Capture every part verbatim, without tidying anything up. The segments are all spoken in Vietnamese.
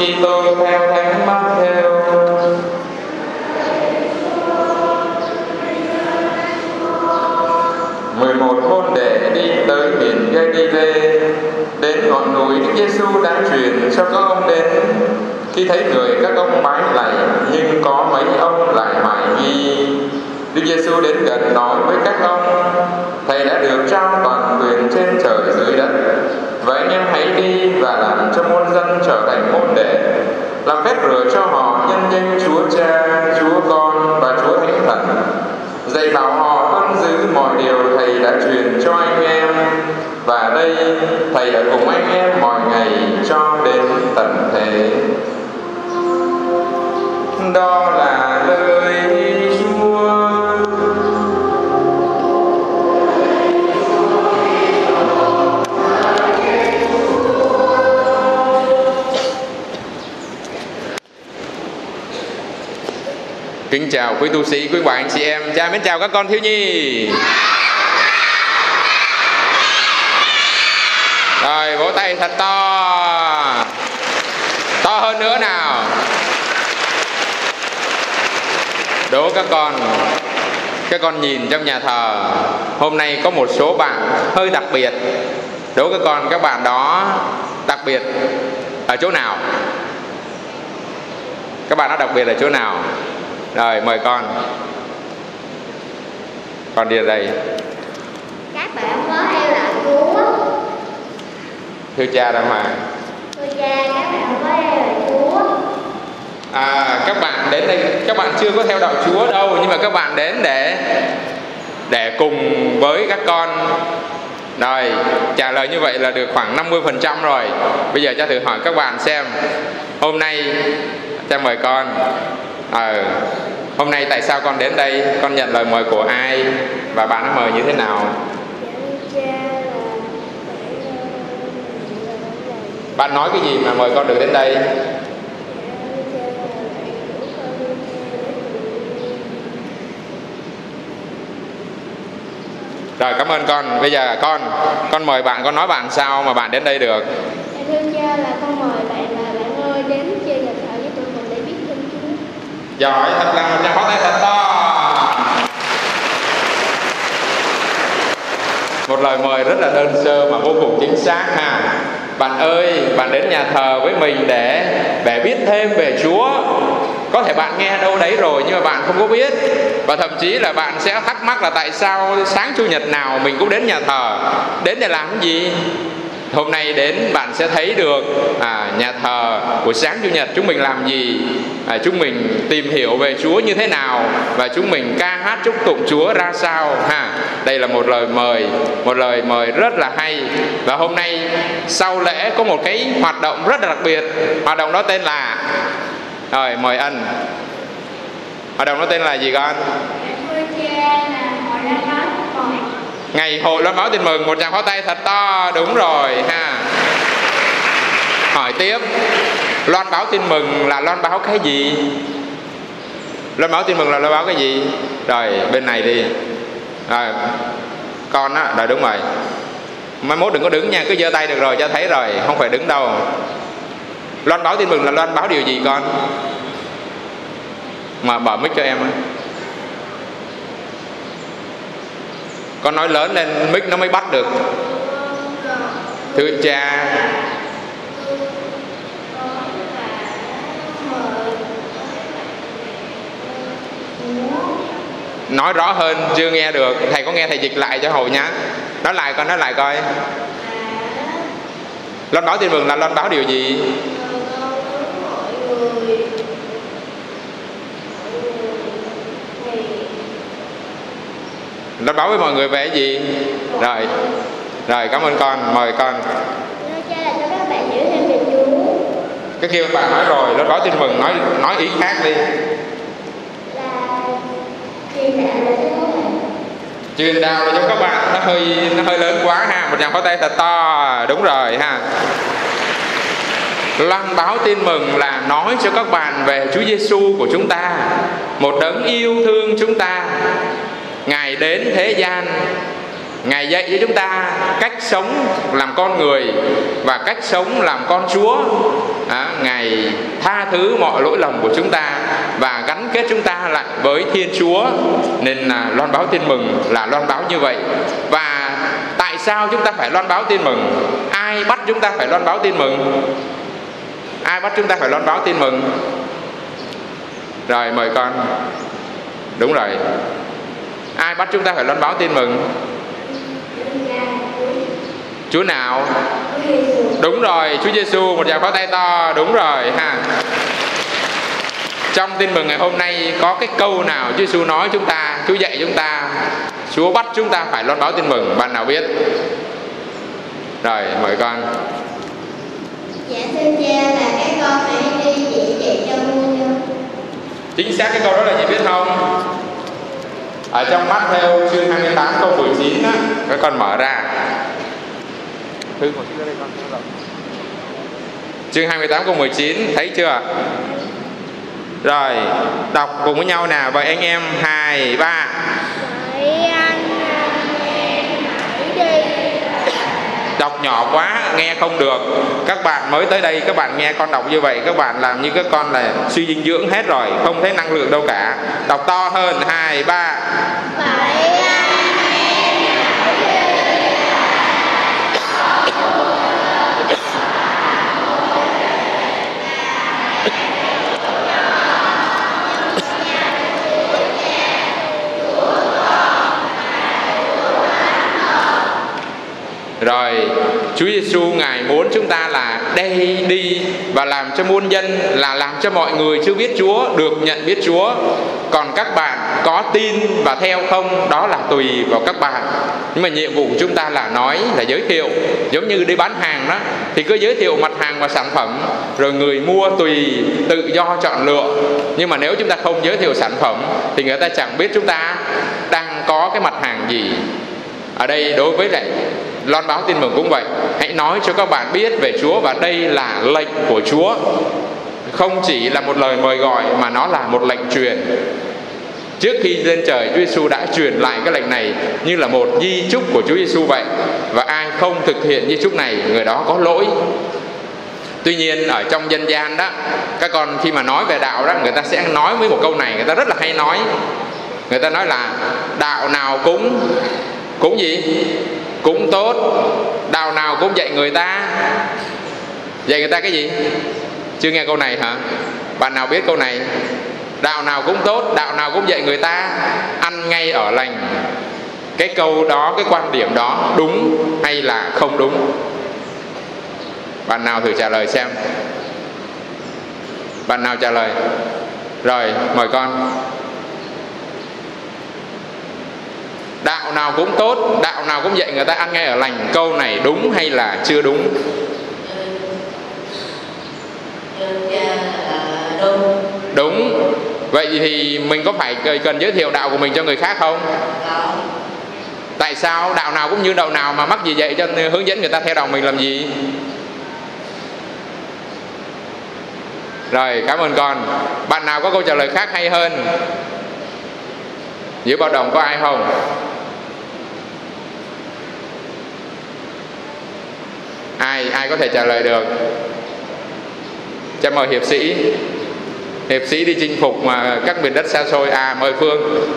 Kitô theo Thánh Matthew. Mười một môn đệ đi tới miền Galilee, đến ngọn núi Đức Giêsu đã truyền cho các ông đến. Khi thấy người, các ông bái lạy, nhưng có mấy ông lại hoài nghi. Đức Giêsu đến gần nói với các ông: Thầy đã được trao toàn quyền trên trời dưới đất. Vậy anh em hãy đi và làm cho muôn dân trở thành môn đệ, làm phép rửa cho họ nhân danh Chúa Cha, Chúa Con và Chúa Thánh Thần, dạy bảo họ tuân giữ mọi điều Thầy đã truyền cho anh em. Và đây, Thầy ở cùng anh em mọi ngày cho đến tận thế. Đó là lời Chúa. Kính chào quý tu sĩ, quý bạn, chị em. Cha mến chào các con thiếu nhi. Rồi, vỗ tay thật to. To hơn nữa nào. Đố các con, các con nhìn trong nhà thờ, hôm nay có một số bạn hơi đặc biệt. Đố các con, các bạn đó đặc biệt ở chỗ nào? Các bạn đó đặc biệt ở chỗ nào? Rồi, mời con. Con đi ở đây. Các bạn có theo đạo Chúa. Thưa cha đã mà. Thưa cha, các bạn có theo đạo Chúa. À, các bạn đến đây, các bạn chưa có theo đạo Chúa đâu, nhưng mà các bạn đến để để cùng với các con. Rồi, trả lời như vậy là được khoảng năm mươi phần trăm rồi. Bây giờ cha thử hỏi các bạn xem, hôm nay cha mời con. À, hôm nay tại sao con đến đây? Con nhận lời mời của ai? Và bạn đã mời như thế nào? Bạn nói cái gì mà mời con được đến đây? Rồi, cảm ơn con. Bây giờ con Con mời bạn, con nói bạn sao mà bạn đến đây được? Thưa cha, là con mời bạn là bạn ơi đến chơi nhà thờ với tụi mình để biết tin Chúa. Giỏi, thật là một tràng pháo tay thật to. Một lời mời rất là đơn sơ mà vô cùng chính xác ha. Bạn ơi, bạn đến nhà thờ với mình để để biết thêm về Chúa. Có thể bạn nghe đâu đấy rồi nhưng mà bạn không có biết. Và thậm chí là bạn sẽ thắc mắc là tại sao sáng Chủ nhật nào mình cũng đến nhà thờ. Đến để làm cái gì? Hôm nay đến bạn sẽ thấy được à, nhà thờ buổi sáng Chủ nhật chúng mình làm gì, à, chúng mình tìm hiểu về Chúa như thế nào, và chúng mình ca hát chúc tụng Chúa ra sao ha. Đây là một lời mời, một lời mời rất là hay. Và hôm nay sau lễ có một cái hoạt động rất là đặc biệt. Hoạt động đó tên là, rồi mời anh. Hoạt động đó tên là gì con? Ngày hội loan báo tin mừng. Một tràng pháo tay thật to. Đúng rồi ha. Hỏi tiếp, loan báo tin mừng là loan báo cái gì? Loan báo tin mừng là loan báo cái gì? Rồi bên này đi. Rồi con á, rồi đúng rồi. Mai mốt đừng có đứng nha, cứ giơ tay được rồi, cho thấy rồi, không phải đứng đâu. Loan báo tin mừng là loan báo điều gì con? Mà mở mic cho em á. Con nói lớn lên mic nó mới bắt được. Thưa cha. Nói rõ hơn, chưa nghe được. Thầy có nghe thầy dịch lại cho hồi nhá. Nói lại con, nói lại coi. Loan báo tin mừng là loan báo điều gì? Loan báo với mọi người về cái gì? Rồi, rồi cảm ơn con, mời con. Cha là cho các bạn hiểu thêm về Chúa. Cái kia bạn nói rồi, loan báo tin mừng, nói nói ý khác đi. Là truyền đạo là cho các bạn. Truyền đạo là cho các bạn, nó hơi nó hơi lớn quá ha. Một tràng pháo tay thật to, đúng rồi ha. Loan báo tin mừng là nói cho các bạn về Chúa Giêsu của chúng ta, một đấng yêu thương chúng ta. Ngài đến thế gian Ngài dạy cho chúng ta cách sống làm con người và cách sống làm con Chúa. à, Ngài tha thứ mọi lỗi lầm của chúng ta và gắn kết chúng ta lại với Thiên Chúa. Nên là loan báo tin mừng là loan báo như vậy. Và tại sao chúng ta phải loan báo tin mừng? Ai bắt chúng ta phải loan báo tin mừng? Ai bắt chúng ta phải loan báo tin mừng? Rồi mời con. Đúng rồi. Ai bắt chúng ta phải loan báo tin mừng? Chúa nào? Đúng rồi, Chúa Giêsu. Một tràng pháo tay to. Đúng rồi ha. Trong tin mừng ngày hôm nay có cái câu nào Chúa Giêsu nói chúng ta, Chúa dạy chúng ta, Chúa bắt chúng ta phải loan báo tin mừng? Bạn nào biết? Rồi mời con. Dạ thưa cha, là các con hãy đi chỉ dạy cho vua. Chính xác cái câu đó là gì biết không? Ở trong Matthew chương hai mươi tám câu mười chín á, các con mở ra. Thư một chút đây con. Chương hai mươi tám câu mười chín, thấy chưa? Rồi, đọc cùng với nhau nào. Vậy anh em, hai, ba. Vậy anh em hãy đi. Đọc nhỏ quá, nghe không được. Các bạn mới tới đây, các bạn nghe con đọc như vậy, các bạn làm như các con là suy dinh dưỡng hết rồi, không thấy năng lượng đâu cả. Đọc to hơn, hai, ba. Vậy anh em hãy đi. Rồi, Chúa Giêsu Ngài muốn chúng ta là đây đi và làm cho muôn dân, là làm cho mọi người chưa biết Chúa được nhận biết Chúa. Còn các bạn có tin và theo không, đó là tùy vào các bạn. Nhưng mà nhiệm vụ của chúng ta là nói, là giới thiệu. Giống như đi bán hàng đó, thì cứ giới thiệu mặt hàng và sản phẩm, rồi người mua tùy tự do chọn lựa. Nhưng mà nếu chúng ta không giới thiệu sản phẩm thì người ta chẳng biết chúng ta đang có cái mặt hàng gì. Ở đây đối với lại loan báo tin mừng cũng vậy. Hãy nói cho các bạn biết về Chúa, và đây là lệnh của Chúa. Không chỉ là một lời mời gọi mà nó là một lệnh truyền. Trước khi lên trời, Chúa Giêsu đã truyền lại cái lệnh này như là một di chúc của Chúa Giêsu vậy. Và ai không thực hiện di chúc này, người đó có lỗi. Tuy nhiên ở trong dân gian đó, các con khi mà nói về đạo đó, người ta sẽ nói với một câu này, người ta rất là hay nói. Người ta nói là đạo nào cũng cũng gì? Cũng tốt. Đạo nào cũng dạy người ta. Dạy người ta cái gì? Chưa nghe câu này hả? Bạn nào biết câu này? Đạo nào cũng tốt, đạo nào cũng dạy người ta ăn ngay ở lành. Cái câu đó, cái quan điểm đó đúng hay là không đúng? Bạn nào thử trả lời xem. Bạn nào trả lời? Rồi, mời con. Đạo nào cũng tốt, đạo nào cũng dạy người ta ăn ngay ở lành. Câu này đúng hay là chưa đúng? Đúng. Đúng. Vậy thì mình có phải cần giới thiệu đạo của mình cho người khác không? Tại sao? Đạo nào cũng như đạo nào, mà mắc gì dạy cho hướng dẫn người ta theo đạo mình làm gì? Rồi, cảm ơn con. Bạn nào có câu trả lời khác hay hơn? Giữa bao đồng có ai không? Ai ai có thể trả lời được? Cho mời hiệp sĩ. Hiệp sĩ đi chinh phục mà các miền đất xa xôi. À, mời Phương.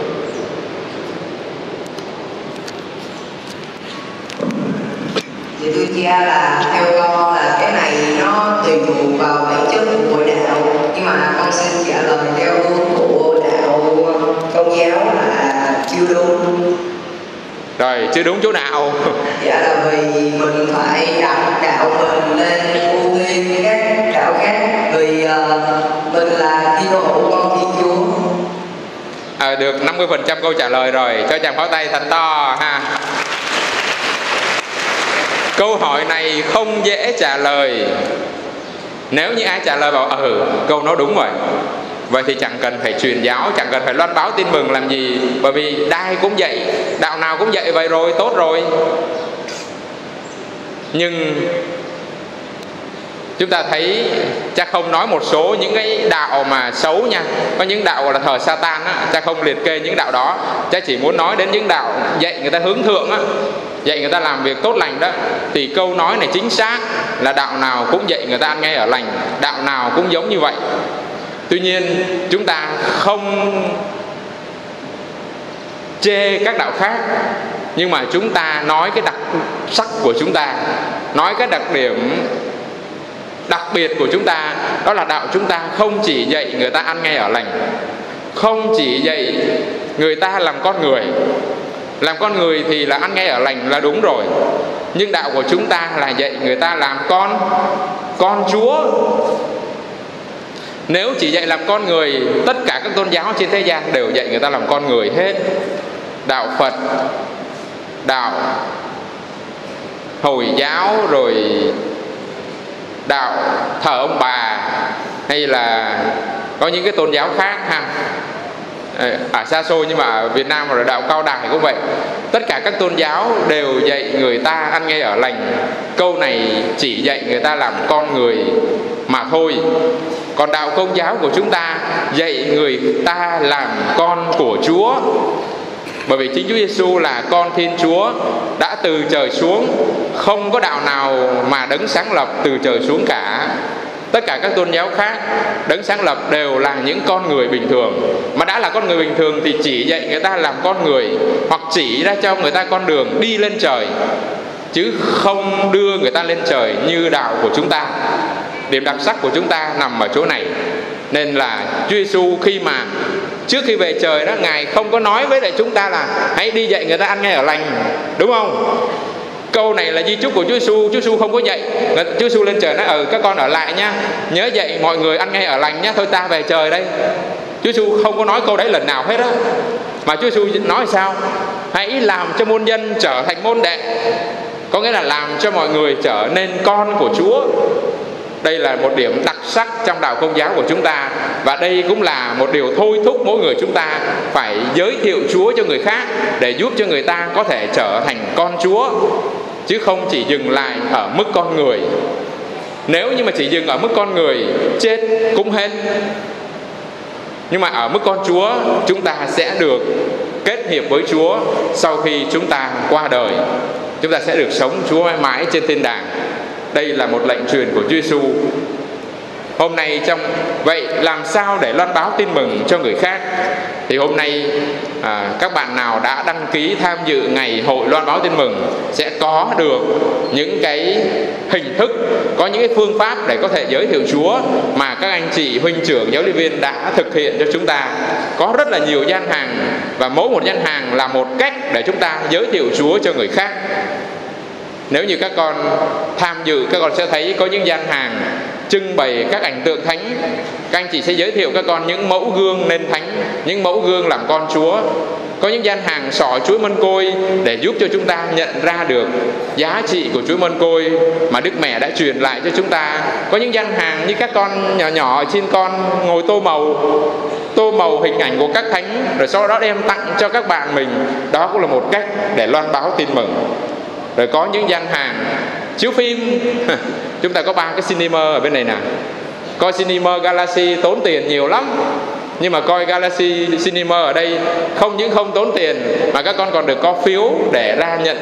Thì tôi cha là theo con là cái này nó tùy thuộc vào bản chất của mỗi đạo, nhưng mà con xin trả lời theo hướng của đạo Công giáo là chưa đúng. Rồi, chưa đúng chỗ nào? Dạ là vì mình phải đặt đạo mình lên ưu tiên các đạo khác, vì uh, mình là Thiên hữu con Thiên Chúa. À, được năm mươi phần trăm câu trả lời rồi. Cho chàng pháo tay thật to ha. Câu hỏi này không dễ trả lời. Nếu như ai trả lời bảo ừ câu nó đúng rồi, vậy thì chẳng cần phải truyền giáo, chẳng cần phải loan báo tin mừng làm gì. Bởi vì đai cũng dạy, đạo nào cũng dạy vậy rồi, tốt rồi. Nhưng Chúng ta thấy cha không nói một số những cái đạo mà xấu nha, có những đạo gọi là thờ Satan á, cha không liệt kê những đạo đó. Cha chỉ muốn nói đến những đạo dạy người ta hướng thượng á, dạy người ta làm việc tốt lành đó. Thì câu nói này chính xác là đạo nào cũng dạy người ta ăn ngay ở lành, đạo nào cũng giống như vậy. Tuy nhiên chúng ta không chê các đạo khác, nhưng mà chúng ta nói cái đặc sắc của chúng ta, nói cái đặc điểm đặc biệt của chúng ta. Đó là đạo chúng ta không chỉ dạy người ta ăn ngay ở lành, không chỉ dạy người ta làm con người. Làm con người thì là ăn ngay ở lành là đúng rồi, nhưng đạo của chúng ta là dạy người ta làm con con Chúa. Nếu chỉ dạy làm con người, tất cả các tôn giáo trên thế gian đều dạy người ta làm con người hết. Đạo Phật, đạo Hồi giáo, rồi đạo thờ ông bà, hay là có những cái tôn giáo khác ha, ở xa xôi nhưng mà ở Việt Nam rồi đạo Cao Đài cũng vậy. Tất cả các tôn giáo đều dạy người ta ăn ngay ở lành. Câu này chỉ dạy người ta làm con người mà thôi. Còn đạo Công giáo của chúng ta dạy người ta làm con của Chúa. Bởi vì chính Chúa Giêsu là con Thiên Chúa, đã từ trời xuống. Không có đạo nào mà Đấng sáng lập từ trời xuống cả. Tất cả các tôn giáo khác, Đấng sáng lập đều là những con người bình thường. Mà đã là con người bình thường thì chỉ dạy người ta làm con người, hoặc chỉ ra cho người ta con đường đi lên trời, chứ không đưa người ta lên trời như đạo của chúng ta. Điểm đặc sắc của chúng ta nằm ở chỗ này. Nên là Chúa Giêsu khi mà trước khi về trời đó, Ngài không có nói với lại chúng ta là hãy đi dạy người ta ăn ngay ở lành, đúng không? Câu này là di chúc của Chúa Giêsu. Chúa Giêsu không có dạy. Chúa Giêsu lên trời nói ừ các con ở lại nha, nhớ dạy mọi người ăn ngay ở lành nhá, thôi ta về trời đây. Chúa Giêsu không có nói câu đấy lần nào hết á. Mà Chúa Giêsu nói sao? Hãy làm cho môn nhân trở thành môn đệ, có nghĩa là làm cho mọi người trở nên con của Chúa. Đây là một điểm đặc sắc trong đạo Công giáo của chúng ta. Và đây cũng là một điều thôi thúc mỗi người chúng ta phải giới thiệu Chúa cho người khác, để giúp cho người ta có thể trở thành con Chúa, chứ không chỉ dừng lại ở mức con người. Nếu như mà chỉ dừng ở mức con người, chết cũng hết. Nhưng mà ở mức con Chúa, chúng ta sẽ được kết hiệp với Chúa. Sau khi chúng ta qua đời, chúng ta sẽ được sống Chúa mãi mãi trên thiên đàng. Đây là một lệnh truyền của Chúa Giêsu. Hôm nay trong vậy làm sao để loan báo tin mừng cho người khác? Thì hôm nay à, các bạn nào đã đăng ký tham dự ngày hội loan báo tin mừng sẽ có được những cái hình thức, có những cái phương pháp để có thể giới thiệu Chúa mà các anh chị huynh trưởng giáo lý viên đã thực hiện cho chúng ta. Có rất là nhiều gian hàng, và mỗi một gian hàng là một cách để chúng ta giới thiệu Chúa cho người khác. Nếu như các con tham dự, các con sẽ thấy có những gian hàng trưng bày các ảnh tượng thánh. Các anh chị sẽ giới thiệu các con những mẫu gương nên thánh, những mẫu gương làm con Chúa. Có những gian hàng sọ chuối mân côi để giúp cho chúng ta nhận ra được giá trị của chuối mân côi mà Đức Mẹ đã truyền lại cho chúng ta. Có những gian hàng như các con nhỏ nhỏ xin con ngồi tô màu, tô màu hình ảnh của các thánh, rồi sau đó đem tặng cho các bạn mình. Đó cũng là một cách để loan báo tin mừng. Rồi có những gian hàng chiếu phim. Chúng ta có ba cái cinema ở bên này nè. Coi cinema Galaxy tốn tiền nhiều lắm, nhưng mà coi Galaxy Cinema ở đây không những không tốn tiền, mà các con còn được có phiếu để ra nhận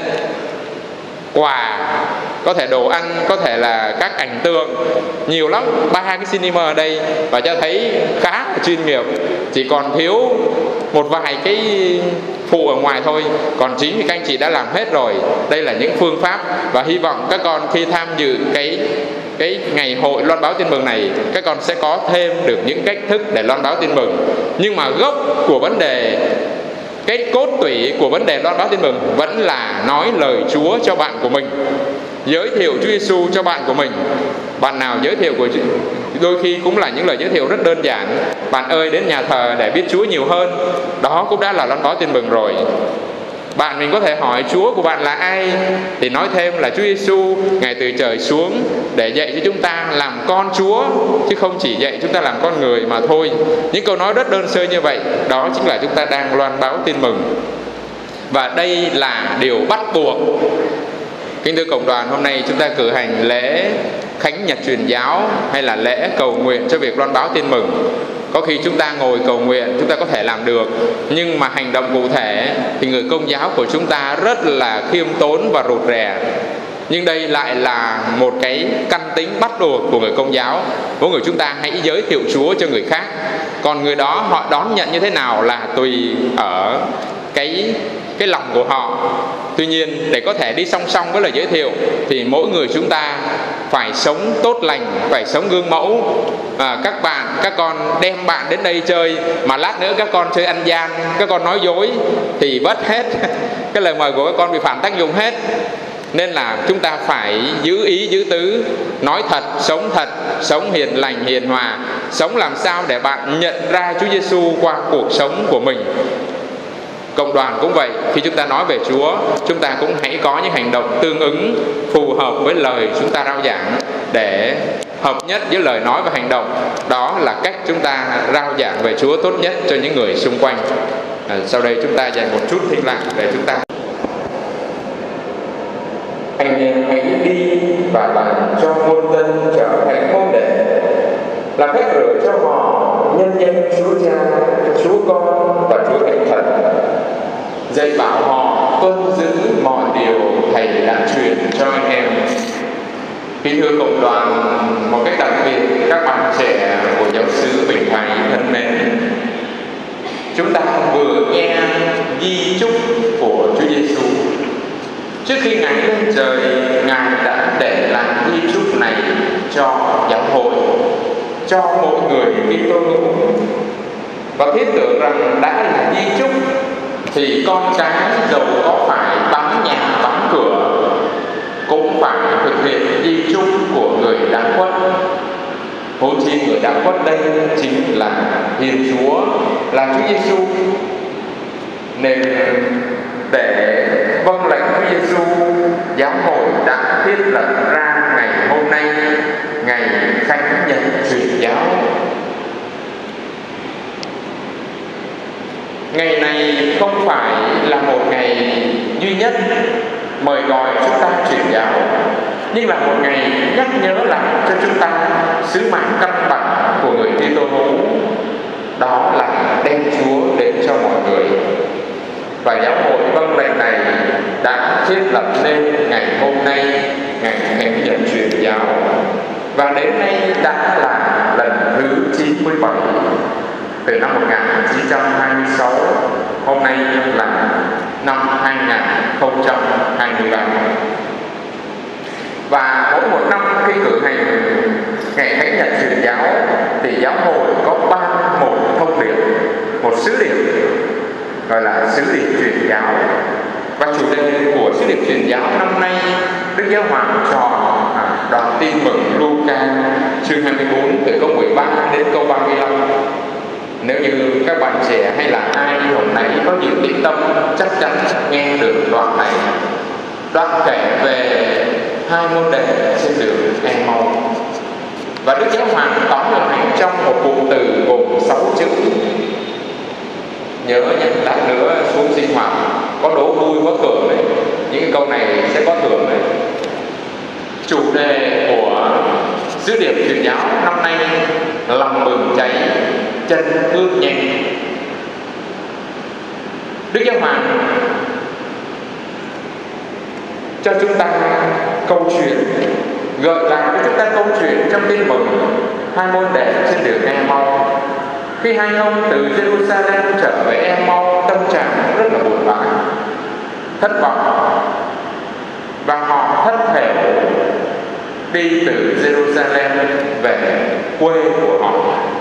quà, có thể đồ ăn, có thể là các ảnh tượng, nhiều lắm. Ba cái cinema ở đây và cho thấy khá là chuyên nghiệp. Chỉ còn thiếu một vài cái phụ ở ngoài thôi, còn chính thì các anh chị đã làm hết rồi. Đây là những phương pháp, và hy vọng các con khi tham dự cái cái ngày hội loan báo tin mừng này, các con sẽ có thêm được những cách thức để loan báo tin mừng. Nhưng mà gốc của vấn đề, cái cốt tủy của vấn đề loan báo tin mừng vẫn là nói lời Chúa cho bạn của mình, giới thiệu Chúa Giêsu cho bạn của mình. Bạn nào giới thiệu của đôi khi cũng là những lời giới thiệu rất đơn giản: bạn ơi đến nhà thờ để biết Chúa nhiều hơn. Đó cũng đã là loan báo tin mừng rồi. Bạn mình có thể hỏi Chúa của bạn là ai, thì nói thêm là Chúa Giêsu Ngài từ trời xuống để dạy cho chúng ta làm con Chúa, chứ không chỉ dạy chúng ta làm con người mà thôi. Những câu nói rất đơn sơ như vậy, đó chính là chúng ta đang loan báo tin mừng. Và đây là điều bắt buộc. Kính thưa cộng đoàn, hôm nay chúng ta cử hành lễ khánh nhật truyền giáo hay là lễ cầu nguyện cho việc loan báo tin mừng. Có khi chúng ta ngồi cầu nguyện chúng ta có thể làm được, nhưng mà hành động cụ thể thì người Công giáo của chúng ta rất là khiêm tốn và rụt rè. Nhưng đây lại là một cái căn tính bắt buộc của người Công giáo. Mỗi người chúng ta hãy giới thiệu Chúa cho người khác. Còn người đó họ đón nhận như thế nào là tùy ở cái, cái lòng của họ. Tuy nhiên để có thể đi song song với lời giới thiệu thì mỗi người chúng ta phải sống tốt lành, phải sống gương mẫu. à, Các bạn, các con đem bạn đến đây chơi mà lát nữa các con chơi ăn gian, các con nói dối thì mất hết. Cái lời mời của các con bị phản tác dụng hết. Nên là chúng ta phải giữ ý giữ tứ, nói thật, sống thật, sống hiền lành hiền hòa, sống làm sao để bạn nhận ra Chúa Giêsu qua cuộc sống của mình. Cộng đoàn cũng vậy, khi chúng ta nói về Chúa, chúng ta cũng hãy có những hành động tương ứng phù hợp với lời chúng ta rao giảng, để hợp nhất với lời nói và hành động. Đó là cách chúng ta rao giảng về Chúa tốt nhất cho những người xung quanh. à, Sau đây chúng ta dành một chút thinh lặng để chúng ta anh em hãy đi và làm cho muôn dân trở thành môn đệ, làm phép rửa cho họ nhân danh Chúa Cha, Chúa Con và Chúa Thánh Thần, dạy bảo họ tuân giữ mọi điều thầy đã truyền cho anh em. Kính thưa cộng đoàn, một cách đặc biệt các bạn trẻ của giáo xứ Bình Thạnh thân mến, chúng ta vừa nghe di chúc của Chúa Giêsu. Trước khi Ngài lên trời, Ngài đã để lại di chúc này cho giáo hội, cho mỗi người Kitô hữu. Và thiết tưởng rằng đã là di chúc thì con cái dầu có phải bắn nhà bắn cửa cũng phải thực hiện di chúc của người đã khuất. Huống chi người đã khuất đây chính là Thiên Chúa, là Chúa Giêsu. Nên để vâng lệnh Chúa Giêsu, giáo hội đã thiết lập ra ngày hôm nay, ngày khánh nhật truyền giáo. Ngày này không phải là một ngày duy nhất mời gọi chúng ta truyền giáo, nhưng là một ngày nhắc nhớ lại cho chúng ta sứ mạng căn bản của người Kitô hữu, đó là đem Chúa đến cho mọi người. Và giáo hội vâng lệnh này đã thiết lập nên ngày hôm nay, ngày khánh nhật truyền giáo, và đến nay đã là lần thứ chín mươi bảy. Từ năm một nghìn chín trăm hai mươi sáu, hôm nay là năm hai nghìn không trăm hai mươi ba. Và mỗi một năm khi cử hành ngày khánh nhật truyền giáo thì giáo hội có ban một thông điệp, một sứ điệp gọi là sứ điệp truyền giáo. Và chủ đề của sứ điệp truyền giáo năm nay, Đức Giáo Hoàng chọn đoạn tin mừng Luca chương hai mươi bốn từ câu mười ba đến câu ba mươi lăm. Nếu như các bạn trẻ hay là ai hồi nãy có nhiều tĩnh tâm, chắc chắn nghe được đoạn này. Đoạn kể về hai môn đệ trên đường Emau. Và Đức Giáo Hoàng tóm lại trong một cụm từ gồm sáu chữ. Nhớ nhé, lát nữa xuống sinh hoạt có đố vui có thưởng đấy. Những cái câu này sẽ có thưởng đấy. Chủ đề của sứ điệp truyền giáo năm nay là lòng bừng cháy, chân bước nhanh. Đức Giáo Hoàng cho chúng ta câu chuyện, gợi lại cho chúng ta câu chuyện trong tin mừng hai môn đệ trên đường Emau. Khi hai ông từ Jerusalem trở về Emau, tâm trạng rất là buồn bã, thất vọng, và họ thất thểu đi từ Jerusalem về quê của họ.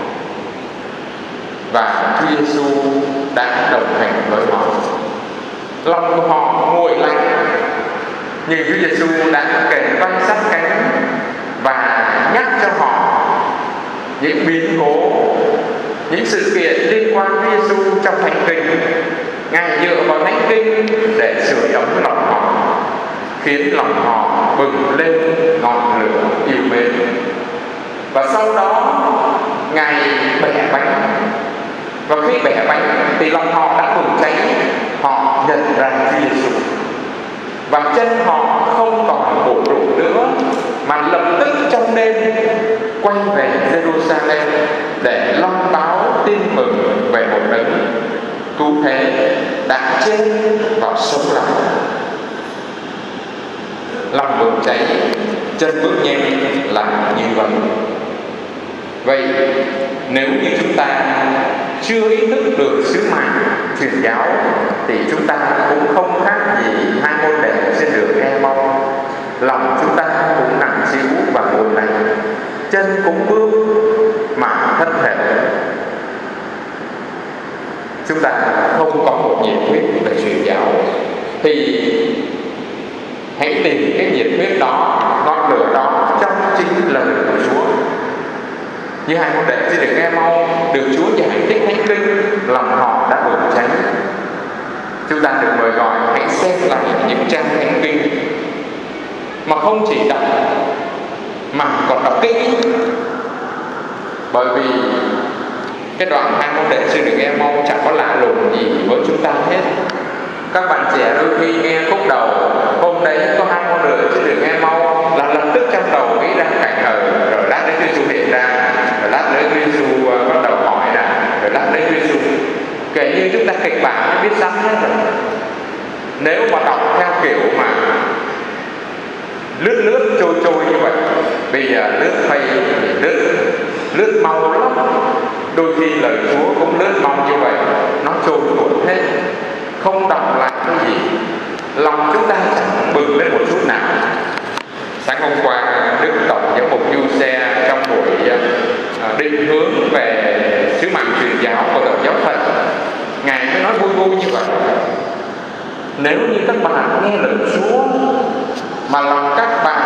Và Chúa Giêsu đã đồng hành với họ. Lòng của họ nguội lạnh, nhưng Chúa Giêsu đã kề vai sát cánh và nhắc cho họ những biến cố, những sự kiện liên quan đến Giêsu trong Thánh Kinh. Ngài dựa vào Thánh Kinh để sưởi ấm lòng họ, khiến lòng họ bừng lên ngọn lửa yêu mến. Và sau đó Ngài bẻ bánh, và khi bẻ bánh thì lòng họ đã bừng cháy. Họ nhận ra Chúa Giêsu, và chân họ không còn bủn rủn nữa, mà lập tức trong đêm đêm quay về Jerusalem để loan báo tin mừng về một đấng cứu thế đã chết và sống lại. Lòng bừng cháy, chân bước nhanh là như vậy. Vậy nếu như chúng ta chưa ý thức được sứ mạng truyền giáo thì chúng ta cũng không khác gì hai môn đệ trên đường Emau. Lòng chúng ta cũng nặng trĩu và buồn lạnh, chân cũng bước mà thân thể chúng ta không có một nhiệt huyết về truyền giáo. Thì hãy tìm cái nhiệt huyết đó, ngọn lửa đó trong chính lời của Chúa. Như hai môn đệ trên đường Emau được Chúa giải thích thánh kinh, lòng họ đã bừng cháy. Chúng ta được mời gọi hãy xem lại những trang thánh kinh, mà không chỉ đọc mà còn đọc kỹ. Bởi vì cái đoạn hai môn đệ trên đường Emau chẳng có lạ lùng gì với chúng ta hết. Các bạn trẻ đôi khi nghe khúc đầu hôm đấy có hai môn đệ trên đường Emau là lập tức trong đầu nghĩ ra cảnh ở rồi lát đấy Chúa Giêsu hiện ra, rồi lát nữa Chúa Giêsu uh, bắt đầu hỏi nè, rồi lát đấy Chúa Giêsu kể như chúng ta kịch bản mới biết sẵn hết rồi. Nếu mà đọc theo kiểu mà lướt lướt trôi trôi như vậy, bây giờ lướt phay thì lướt lướt mau lắm. Đôi khi lời Chúa cũng lướt mau như vậy, nó trôi tuột hết, không đọc lại cái gì, lòng chúng ta chẳng bừng lên một chút nào. Sáng hôm qua Đức Tổng giám mục Du Xe trong buổi uh, định hướng về sứ mạng truyền giáo của Tổng giáo phận, Ngài mới nói vui vui như vậy: nếu như các bạn nghe lời Chúa mà lòng các bạn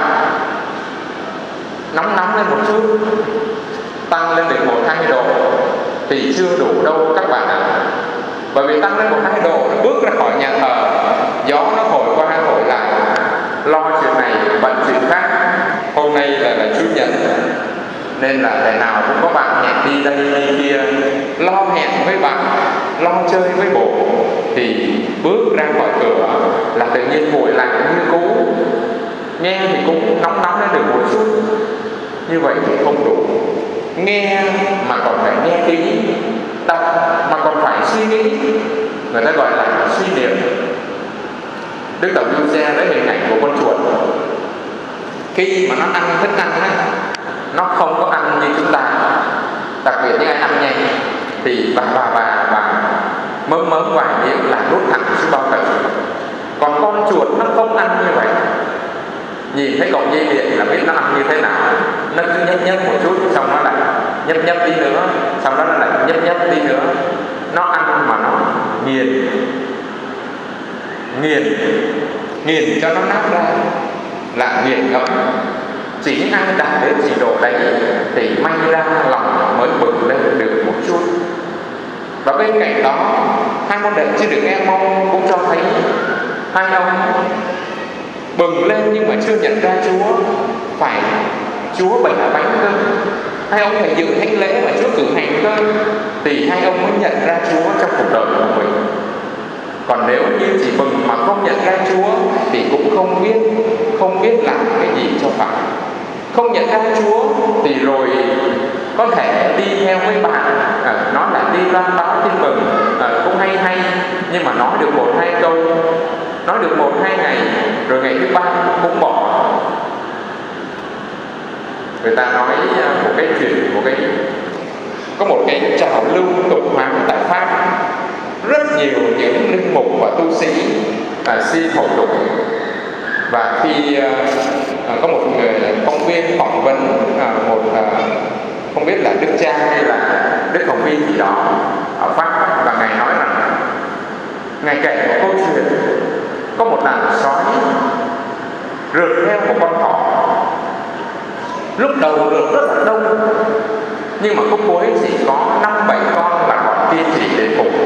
nóng nóng lên một chút, tăng lên được một hai độ thì chưa đủ đâu các bạn ạ. Bởi vì tăng lên một hai độ, bước ra khỏi nhà thờ, gió nó thổi qua thổi lại, lo chuyện này bận chuyện khác. Hôm nay là là Chủ nhật nên là ngày nào cũng có bạn hẹn đi đây đi kia, lo hẹn với bạn, lo chơi với bồ, thì bước ra khỏi cửa là tự nhiên nguội lạnh như cũ. Nghe thì cũng nóng nóng lên được một chút, như vậy thì không đủ. Nghe mà còn phải nghe kỹ, đọc mà còn phải suy nghĩ, người ta gọi là suy niệm. Đức Tổng Du Xe lấy hình ảnh của con chuột. Khi mà nó ăn thức ăn ấy, nó không có ăn như chúng ta. Đặc biệt những ai ăn nhanh thì bà bà bà bà mớm mớm vài miếng là nuốt thẳng xuống bao tử. Còn con chuột nó không ăn như vậy. Nhìn thấy cọng dây điện là biết nó ăn như thế nào. Nó cứ nhấp nhấp một chút, xong nó lại nhấp nhấp đi nữa, xong đó nó lại nhấp nhấp đi nữa. Nó ăn mà nó nghiền Nghiền Nghiền cho nó nát ra, là nghiền ngẫm. Chỉ những ai đạt đến trình độ đấy thì may ra lòng mới bừng lên được một chút. Và bên cạnh đó, hai môn đệ trên đường Emau cũng cho thấy hai ông bừng lên nhưng mà chưa nhận ra Chúa. Phải Chúa bày bánh cơ, hai ông phải dự thánh lễ mà Chúa cử hành cơ, thì hai ông mới nhận ra Chúa trong cuộc đời của mình. Còn nếu như chỉ bừng mà không nhận ra Chúa thì cũng không biết không biết làm cái gì cho phải. Không nhận ra Chúa thì rồi có thể đi theo với bạn, à, nói là đi loan báo tin mừng, à, cũng hay hay, nhưng mà nói được một hai câu, nói được một hai ngày, rồi ngày thứ ba cũng bỏ. Người ta nói một cái chuyện, một cái có một cái trào lưu tục hoán tại Pháp. Rất nhiều những linh mục và tu sĩ à, xin hậu tục. Và khi à, có một người phóng viên phỏng vấn à, một à, không biết là Đức Cha hay là Đức Hồng Phi gì đó ở Pháp, và Ngài nói rằng Ngài kể một câu chuyện có một đàn sói rượt theo một con thỏ. Lúc đầu rượt rất là đông, nhưng mà khúc cuối chỉ có năm bảy con là còn kiên trì đến cùng.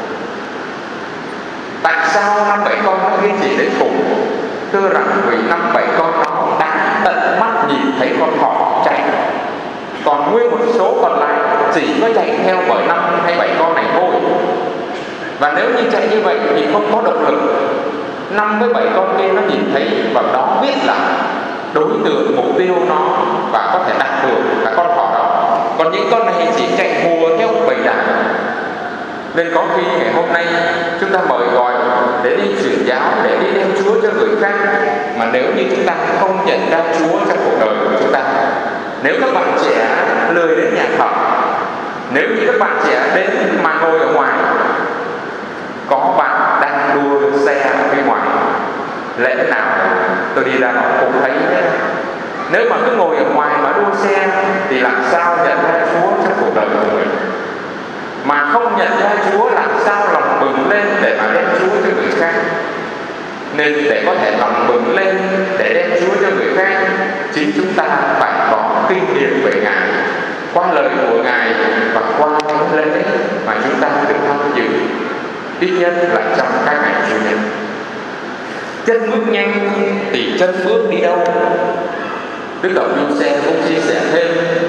Tại sao năm bảy con nó kiên trì đến cùng? Thưa rằng vì năm bảy con đó đã tận mắt nhìn thấy con thỏ chạy, còn nguyên một số còn lại chỉ có chạy theo bởi năm hay bảy con này thôi. Và nếu như chạy như vậy thì không có động lực. Năm với bảy con kia nó nhìn thấy và đó biết là đối tượng mục tiêu nó và có thể đạt được là con thỏ đó. Còn những con này chỉ chạy hùa theo bầy đàn. Nên có khi ngày hôm nay chúng ta mời gọi để đi truyền giáo, để đi đem Chúa cho người khác, mà nếu như chúng ta không nhận ra Chúa trong cuộc đời của chúng ta, nếu các bạn trẻ lười đến nhà thờ, nếu như các bạn trẻ đến mà ngồi ở ngoài, có bạn đang đua xe ở bên ngoài, lẽ nào tôi đi ra đó cũng thấy đấy. Nếu mà cứ ngồi ở ngoài mà đua xe thì làm sao nhận ra Chúa trong cuộc đời của mình? Mà không nhận ra Chúa làm sao lòng bừng lên để mà đem Chúa cho người khác? Nên để có thể lòng bừng lên để đem Chúa cho người khác, chính chúng ta phải có kinh nghiệm về Ngài, qua lời của Ngài và qua thánh lễ mà chúng ta được tham dự, ít nhất là trong các ngày Chủ nhật. Chân bước nhanh thì chân bước đi đâu? Đức Tổng Giuse cũng chia sẻ thêm: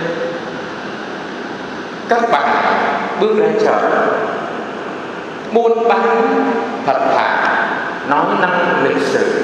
các bạn bước ra chợ, buôn bán thật thà, nói năng lịch sự.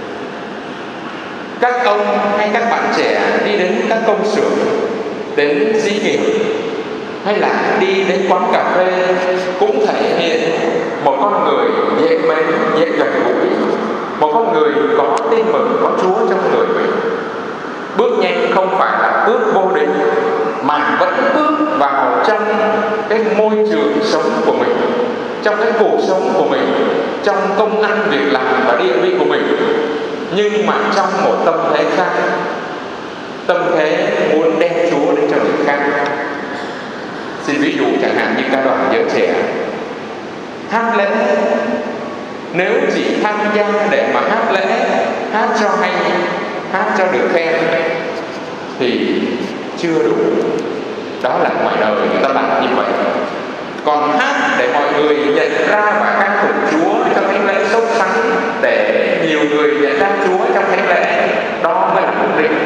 Các ông hay các bạn trẻ đi đến các công xưởng, đến xí nghiệp, hay là đi đến quán cà phê, cũng thể hiện một con người dễ mến, dễ gần gũi, một con người có tin mừng, có Chúa trong người mình. Bước nhanh không phải là bước vô định, mà vẫn bước vào trong cái môi trường sống của mình, trong cái cuộc sống của mình, trong công ăn việc làm và địa vị của mình, nhưng mà trong một tâm thế khác, tâm thế muốn đem Chúa đến cho người khác. Xin ví dụ chẳng hạn như ca đoàn giới trẻ hát lễ, nếu chỉ tham gia để mà hát lễ, hát cho hay, hát cho được khen thì chưa đủ. Đó là ngoài đời người ta làm như vậy. Còn hát để mọi người nhận ra và ca tụng Chúa trong thánh lễ sốt sắng, để nhiều người nhận ra Chúa trong thánh lễ, đó mới là mục đích.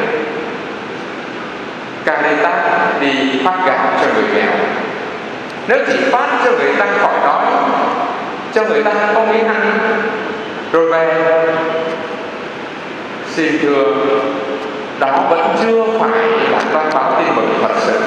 Caritas đi phát gạo cho người nghèo, nếu chỉ phát cho người ta khỏi đói, cho người ta có miếng ăn rồi về, xin thưa, đó vẫn chưa phải là loan báo tin mừng thật sự.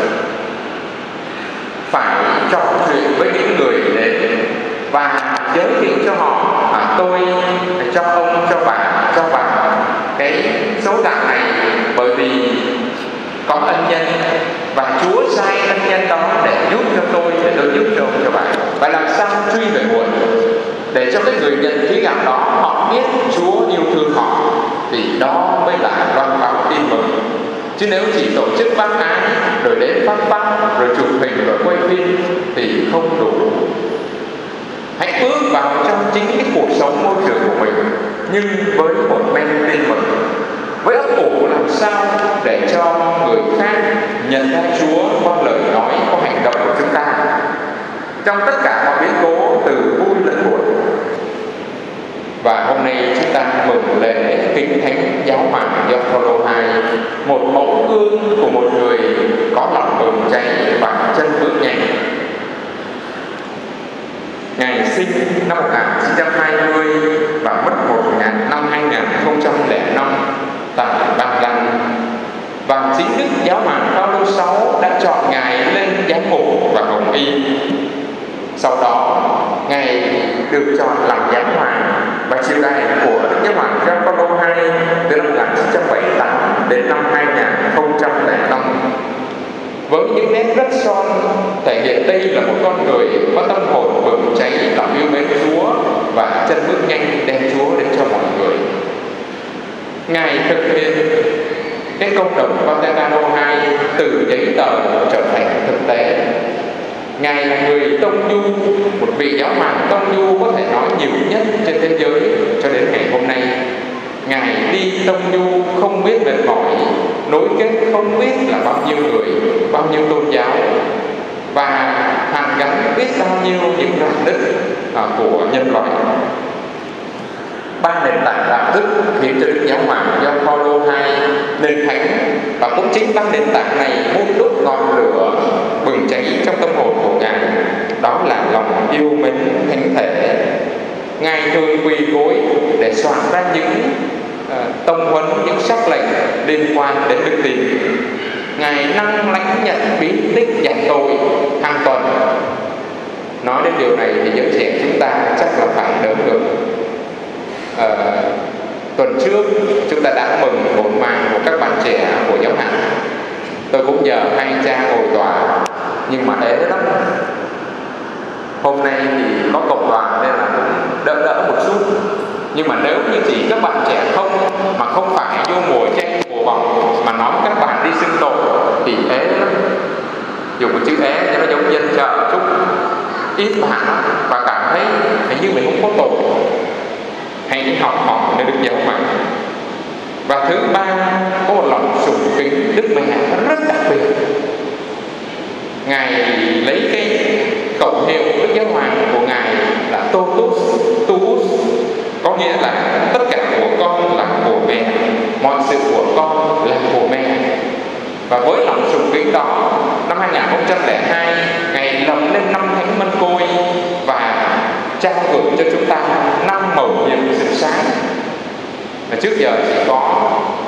Phải trò chuyện với những người đến và giới thiệu cho họ: à, tôi cho ông, cho bà, cho bà cái số gạo này bởi vì có ân nhân, và Chúa sai ân nhân đó để giúp cho tôi, để tôi giúp cho ông, cho bà. Và làm sao truy về nguồn để cho cái người nhận cái gạo đó họ biết Chúa yêu thương họ, thì đó mới là loan báo tin mừng. Chứ nếu chỉ tổ chức bác ái rồi đến phát phát rồi chụp hình rồi quay phim thì không đủ. Hãy bước vào trong chính cái cuộc sống môi trường của mình, nhưng với một men tin mừng, với ấp ủ làm sao để cho người khác nhận ra Chúa qua lời nói, qua hành động của chúng ta trong tất cả mọi biến cố, từ vui lẫn buồn. Và hôm nay chúng ta mừng lễ kính thánh giáo hoàng Gioan Phaolô đệ nhị, một mẫu gương của một người có lòng bừng cháy và chân bước nhanh. Ngài sinh năm một nghìn chín trăm hai mươi và mất một năm hai nghìn không trăm lẻ năm tại Ba Lan. Và chính Đức Giáo hoàng Phaolô đệ sáu đã chọn Ngài lên giám mục và hồng y. Sau đó Ngài được chọn làm giáo hoàng và triều đại của Đức Giáo hoàng Gioan Phaolô đệ nhị từ năm một nghìn chín trăm bảy mươi tám đến năm hai nghìn không trăm lẻ năm, với những nét rất son thể hiện đây là một con người có tâm hồn bừng cháy, lòng yêu mến Chúa và chân bước nhanh đem Chúa đến cho mọi người. Ngài thực hiện cái công đồng Vaticano hai từ giấy tờ trở thành thực tế. Ngài là người tông du, một vị giáo hoàng tông du có thể nói nhiều nhất trên thế giới cho đến ngày hôm nay. Ngài đi tông du không biết mệt mỏi, nối kết không biết là bao nhiêu người, bao nhiêu tôn giáo, và hàn gắn biết bao nhiêu những rạn nứt của nhân loại. Ba nền tảng đạo đức khiến cho Đức Giáo hoàng Gioan Phaolô đệ nhị nền thánh, và cũng chính ba nền tảng này hút đốt ngọn lửa bừng cháy trong tâm hồn của Ngài, đó là lòng yêu mến thánh thể. Ngài thường quỳ gối để soạn ra những uh, tông huấn những sắc lệnh liên quan đến đức tin. Ngài năng lãnh nhận bí tích giải tội hàng tuần. Nói đến điều này thì giới trẻ chúng ta chắc là phải đỡ được. uh, Tuần trước chúng ta đã mừng một màn của các bạn trẻ của giáo hạnh. Tôi cũng nhờ hai cha ngồi tòa, nhưng mà ế lắm. Hôm nay thì có cộng đoàn nên là cũng đỡ đỡ một chút. Nhưng mà nếu như chỉ các bạn trẻ không, mà không phải vô mùa tranh mùa vòng, mà nói các bạn đi xưng tội thì ế lắm. Dùng một chữ ế cho nó giống dân chợ chút, ít bạn và cảm thấy hình như mình không có tội. Hãy đi học hỏi nơi Đức Giáo Hoàng. Và thứ ba, có một lòng sùng kính Đức Mẹ rất đặc biệt. Ngài lấy cái khẩu hiệu Đức Giáo Hoàng của Ngài là Totus Tuus, có nghĩa là tất cả của con là của mẹ, mọi sự của con là của mẹ. Và với lòng sùng kính đó, năm hai nghìn không trăm lẻ hai, Ngài lập lên năm Thánh Mân Côi và trao gửi cho chúng ta năm mầu nhiệm sự sáng. Và trước giờ chỉ có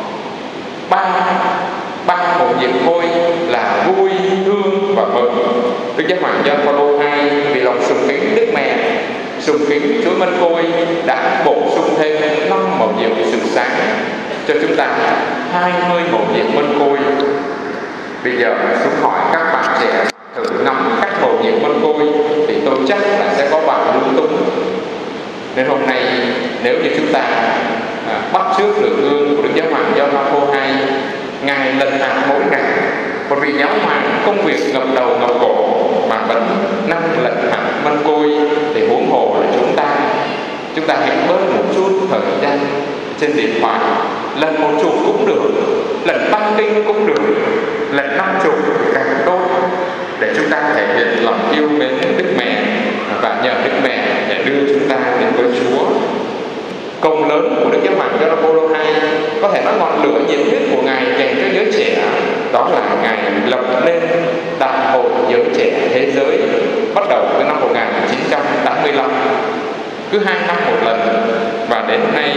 ba ba mầu nhiệm thôi là vui, thương và mừng. Đức Giáo Hoàng Gioan Phaolô đệ nhị vì lòng sùng kính Đức Mẹ, sùng kính Chúa Mân Côi đã bổ sung thêm năm mầu nhiệm sự sáng cho chúng ta, hai mươi mầu nhiệm Mân Côi. Bây giờ xuống hỏi các bạn trẻ thử năm các mầu nhiệm Mân Côi thì tôi chắc là sẽ có bạn lung tung. Nên hôm nay nếu như chúng ta à, bắt chước lửa hương của Đức Giáo Hoàng Gioan Phaolô đệ nhị, Ngài lần hạt mỗi ngày, một vị giáo hoàng công việc ngập đầu ngập cổ mà vẫn năng lệnh hạt Mân Côi, thì huống hồ là chúng ta chúng ta hãy bớt một chút thời gian trên điện thoại, lần một chục cũng được, lần tăng kinh cũng được, lần năm chục càng tốt, để chúng ta thể hiện lòng yêu mến Đức Mẹ và nhờ Đức Mẹ để đưa chúng ta đến với Chúa. Công lớn của Đức Giáo Hoàng Gioan Phaolô đệ nhị có thể nói ngọn lửa nhiệt huyết của Ngài dành cho giới trẻ, đó là Ngài lập lên Đại hội Giới Trẻ Thế Giới bắt đầu từ năm một nghìn chín trăm tám mươi lăm, cứ hai năm một lần, và đến nay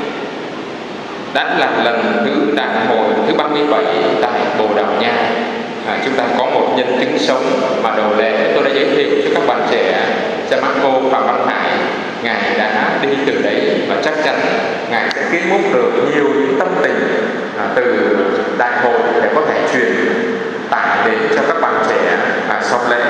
đã là lần thứ đại hội thứ ba mươi bảy tại Bồ Đào Nha. À, chúng ta có một nhân chứng sống mà đầu lễ tôi đã giới thiệu cho các bạn trẻ, cha Marco Phạm Văn Hải. Ngài đã đi từ đấy và chắc chắn Ngài sẽ kiếm múc được nhiều những tâm tình à, từ đại hội để có thể truyền tải đến cho các bạn trẻ à, sau lễ.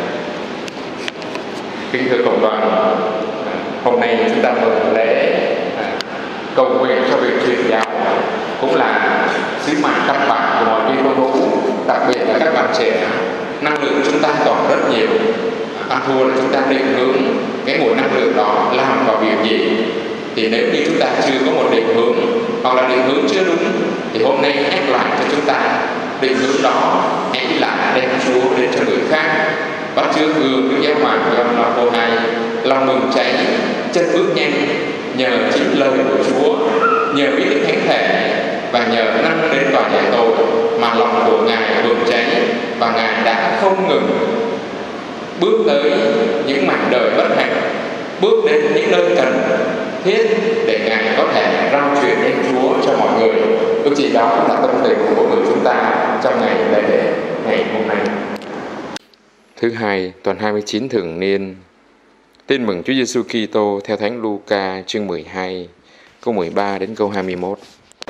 Kính thưa cộng đoàn, à, hôm nay chúng ta mừng lễ à, cầu nguyện cho việc truyền giáo, cũng là sứ mạng căn bản của mọi Kitô hữu, đặc biệt là các bạn trẻ. Năng lượng chúng ta còn rất nhiều, ăn thua là chúng ta định hướng cái nguồn năng lượng đó làm vào việc gì. Thì nếu như chúng ta chưa có một định hướng, hoặc là định hướng chưa đúng, thì hôm nay nhắc lại cho chúng ta định hướng đó, hãy là đem Chúa đến cho người khác, bắt chước gương Đức Giáo Hoàng Gioan Phaolô đệ nhị, lòng mừng cháy, chân bước nhanh, nhờ chính lời của Chúa, nhờ bí tích thánh thể và nhờ năng đến tòa giải tội mà lòng của Ngài bừng cháy, và Ngài đã không ngừng bước tới những mảnh đời bất hạnh, bước đến những nơi cần thiết để Ngài có thể rao truyền đến Chúa cho mọi người. Ước gì đó cũng là tâm tình của mỗi người chúng ta trong ngày lễ ngày hôm nay. Thứ hai, tuần hai mươi chín thường niên. Tin mừng Chúa Giêsu Kitô theo Thánh Luca chương mười hai, câu mười ba đến câu hai mươi mốt.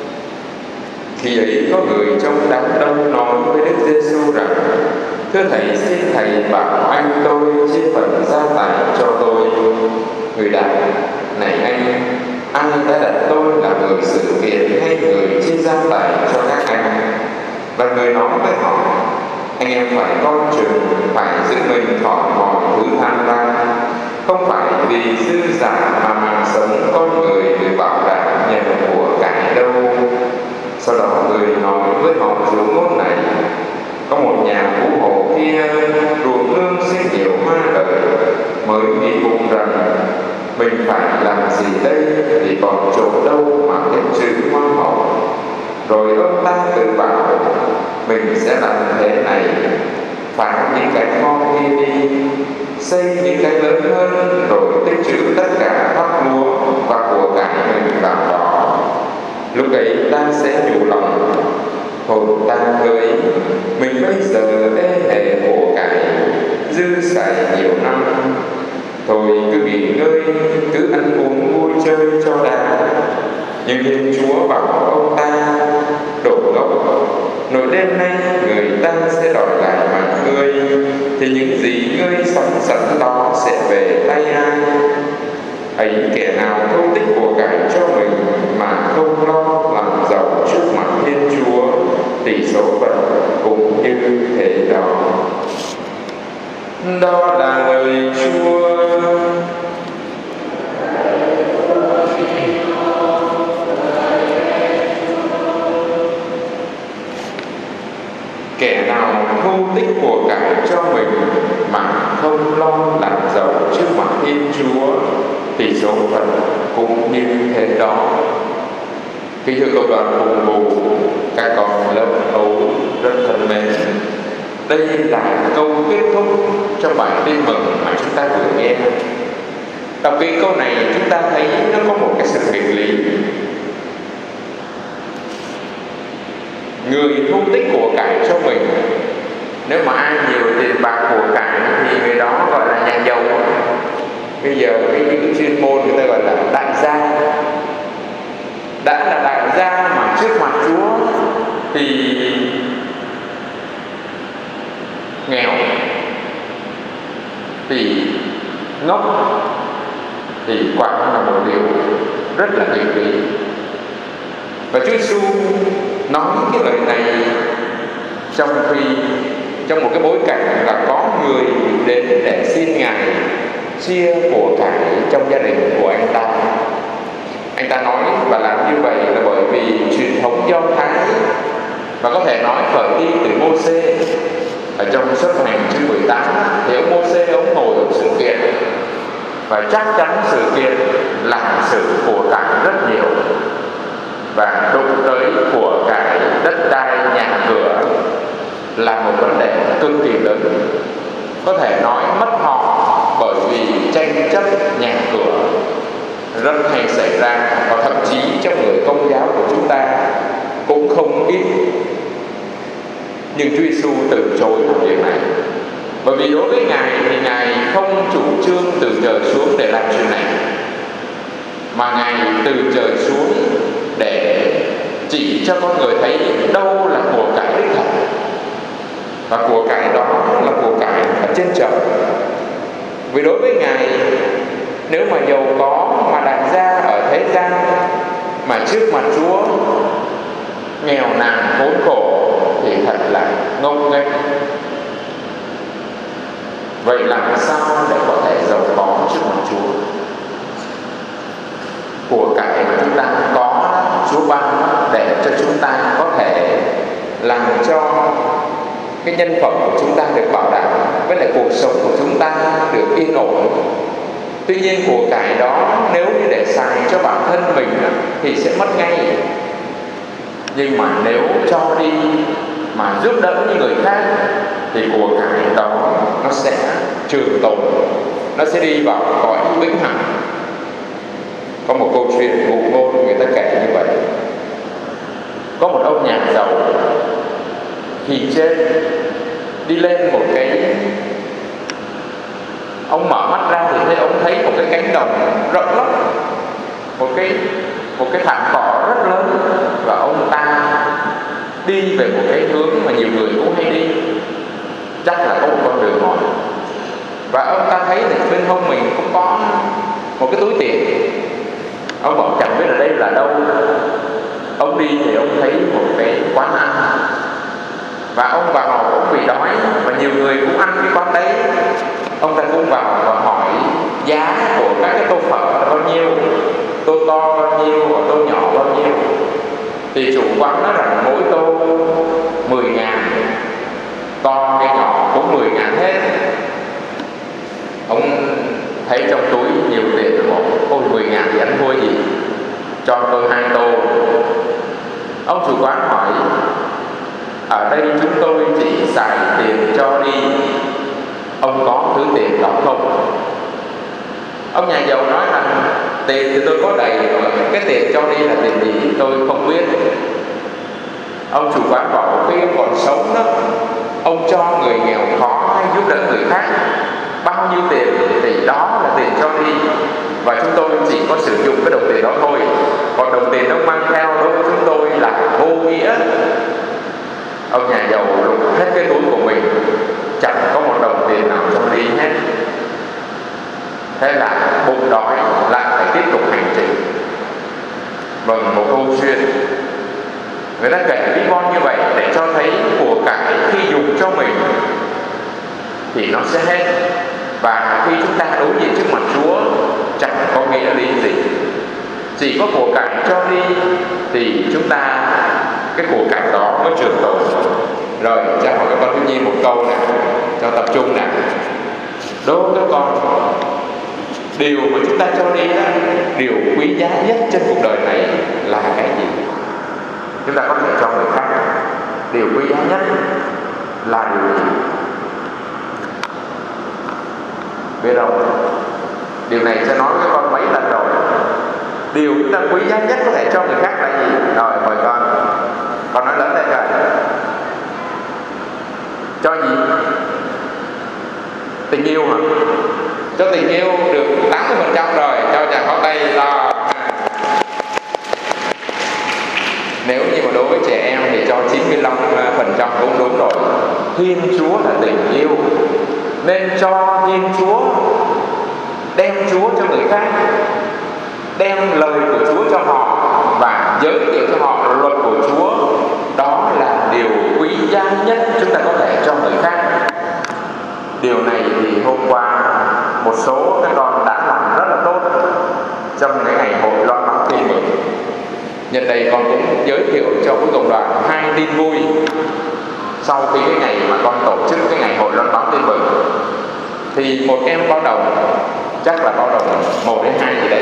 Khi ấy có người trong đám đông nói với Đức Giêsu rằng: Thưa Thầy, xin Thầy bảo anh tôi chia phần gia tài cho tôi. Người đáp: Này anh, ai đã đặt tôi là người sự kiện hay người chia gia tài cho các anh? Và người nói với họ: Anh em phải coi chừng, phải giữ mình khỏi mọi thứ tham lam, không phải vì dư giả mà mạng sống con người được bảo đảm nhờ của cải đâu. Sau đó người nói với họ dấu ngôn này: Có một nhà phú hộ kia ruộng nương sinh nhiều hoa đời, mới nghĩ bụng rằng mình phải làm gì đây thì còn chỗ đâu mà kết trữ hoa màu. Rồi ông ta tự bảo mình sẽ làm thế này: phá những cái kho kia đi, xây những cái lớn hơn, rồi tích trữ tất cả thóc lúa và của cải mình vào đó. Lúc ấy ta sẽ nhủ lòng, hồn ta hỡi, mình bây giờ ê hề của cải, dư xài nhiều năm. Thôi cứ nghỉ ngơi, cứ ăn uống vui chơi cho đã. Nhưng Thiên Chúa bảo ông ta, đồ ngốc, nỗi đêm nay người ta sẽ đòi lại mạng ngươi, thì những gì ngươi sắm sẵn đó sẽ về tay ai? Ấy kẻ nào thâu tích của cải cho mình mà không lo làm giàu trước mặt Thiên Chúa, thì số phận cũng như thế đó. Đó là lời Chúa. Kẻ nào thu tích của cải cho mình mà không lo làm giàu trước mặt Thiên Chúa, thì số phận cũng như thế đó. Kính thưa cộng đoàn cùng bù, các con lớp ấu rất thân mến, đây là câu kết thúc trong bài tin mừng mà chúng ta vừa nghe. Đọc cái câu này chúng ta thấy nó có một cái sự nghịch lý. Người thu tích của cải cho mình, nếu mà ai nhiều tiền bạc của cải thì người đó gọi là nhà giàu. Bây giờ cái những chuyên môn người ta gọi là đại gia. Đã là đại gia mà trước mặt Chúa thì nghèo, thì ngốc, thì quả là một điều rất là nghịch lý. Và Chúa Giêsu nói cái lời này trong khi trong một cái bối cảnh là có người đến để xin Ngài chia của cải trong gia đình của anh ta. Anh ta nói và làm như vậy là bởi vì truyền thống Do Thái, và có thể nói khởi đi từ Mô-sê. Ở trong Xuất Hành chương mười tám thì ông Mô-sê ông ngồi ở sự kiện, và chắc chắn sự kiện làm sự của cải rất nhiều, và đụng tới của cải đất đai nhà cửa là một vấn đề cực kỳ lớn. Có thể nói mất họ bởi vì tranh chấp nhà cửa rất hay xảy ra, và thậm chí trong người Công giáo của chúng ta cũng không ít. Nhưng Chúa Giêsu từ chối làm việc này, bởi vì đối với Ngài thì Ngài không chủ trương từ trời xuống để làm chuyện này, mà Ngài từ trời xuống để chỉ cho con người thấy đâu là của cải đích thật. Và của cải đó là của cải ở trên trời. Vì đối với Ngài, nếu mà giàu có mà đại gia ở thế gian, mà trước mặt Chúa nghèo nàn khốn khổ, thì thật là ngốc nghếch. Vậy làm sao để có thể giàu có trước mặt Chúa? Của cải mà chúng ta có, Chúa ban để cho chúng ta có thể làm cho cái nhân phẩm của chúng ta được bảo đảm, với lại cuộc sống của chúng ta được yên ổn. Tuy nhiên của cải đó nếu như để xài cho bản thân mình thì sẽ mất ngay. Nhưng mà nếu cho đi mà giúp đỡ những người khác thì của cải đó nó sẽ trường tồn, nó sẽ đi vào cõi vĩnh hằng. Có một câu chuyện ngụ ngôn người ta kể như vậy. Có một ông nhà giàu, thì trên đi lên một cái, ông mở mắt ra thì thấy ông thấy một cái cánh đồng rộng lắm, một cái một cái thảm cỏ rất lớn, và ông ta đi về một cái hướng mà nhiều người cũng hay đi, chắc là có một con đường mòn. Và ông ta thấy là bên hông mình cũng có một cái túi tiền. Ông bảo chẳng biết là đây là đâu. Ông đi thì ông thấy một cái quán ăn, và ông vào ông vì đói, và nhiều người cũng ăn cái quán đấy. Ông ta cũng vào và hỏi giá của các cái tô phở là bao nhiêu, tô to bao nhiêu và tô nhỏ bao nhiêu. Thì chủ quán nói rằng mỗi tô mười ngàn, to cái nhỏ cũng mười ngàn hết. Ông thấy trong túi nhiều tiền, nó bảo ôi mười ngàn thì ăn thua gì, cho tôi hai tô. Ông chủ quán hỏi ở đây chúng tôi chỉ xài tiền cho đi, ông có thứ tiền đó không? Ông nhà giàu nói rằng tiền thì tôi có đầy rồi, cái tiền cho đi là tiền gì tôi không biết. Ông chủ quán bảo khi ông còn sống đó, ông cho người nghèo khó hay giúp đỡ người khác bao nhiêu tiền thì đó là tiền cho đi, và chúng tôi chỉ có sử dụng cái đồng tiền đó thôi. Còn đồng tiền ông mang theo đối với chúng tôi là vô nghĩa. Ông nhà giàu lục hết cái túi của mình, chẳng có một đồng tiền nào cho đi hết. Thế là bụng đói lại phải tiếp tục hành trình. Vâng, một câu chuyện người ta kể ví von như vậy để cho thấy của cải khi dùng cho mình thì nó sẽ hết, và khi chúng ta đối diện trước mặt Chúa chẳng có nghĩa lý gì. Chỉ có của cải cho đi thì chúng ta cái của cải đó mới trường tồn. Rồi cha hỏi các con thiếu nhi một câu nè, cho tập trung nè. Đố các con, điều mà chúng ta cho đi đó, điều quý giá nhất trên cuộc đời này là cái gì? Chúng ta có thể cho người khác, điều quý giá nhất là điều gì? Biết không? Điều này sẽ nói với con mấy lần rồi. Điều chúng ta quý giá nhất có thể cho người khác là gì? Rồi mời con. Con nói lớn lên rồi. Cho gì? Tình yêu hả? Cho tình yêu được tám mươi phần trăm rồi. Cho chàng pháo tay lo. Nếu như mà đối với trẻ em thì cho chín mươi lăm phần trăm cũng đúng rồi. Thiên Chúa là tình yêu, nên cho Thiên Chúa, đem Chúa cho người khác, đem lời của Chúa cho họ và giới thiệu cho họ luật của Chúa. Đó là điều quý giá nhất chúng ta có thể cho người khác. Điều này thì hôm qua một số các con đã làm rất là tốt trong cái ngày hội loan báo tin mừng. Nhân đây con cũng giới thiệu cho quý cộng đoàn hai tin vui. Sau khi cái ngày mà con tổ chức cái ngày hội loan báo tin mừng thì một em báo đồng, chắc là báo đồng một đến hai gì đấy,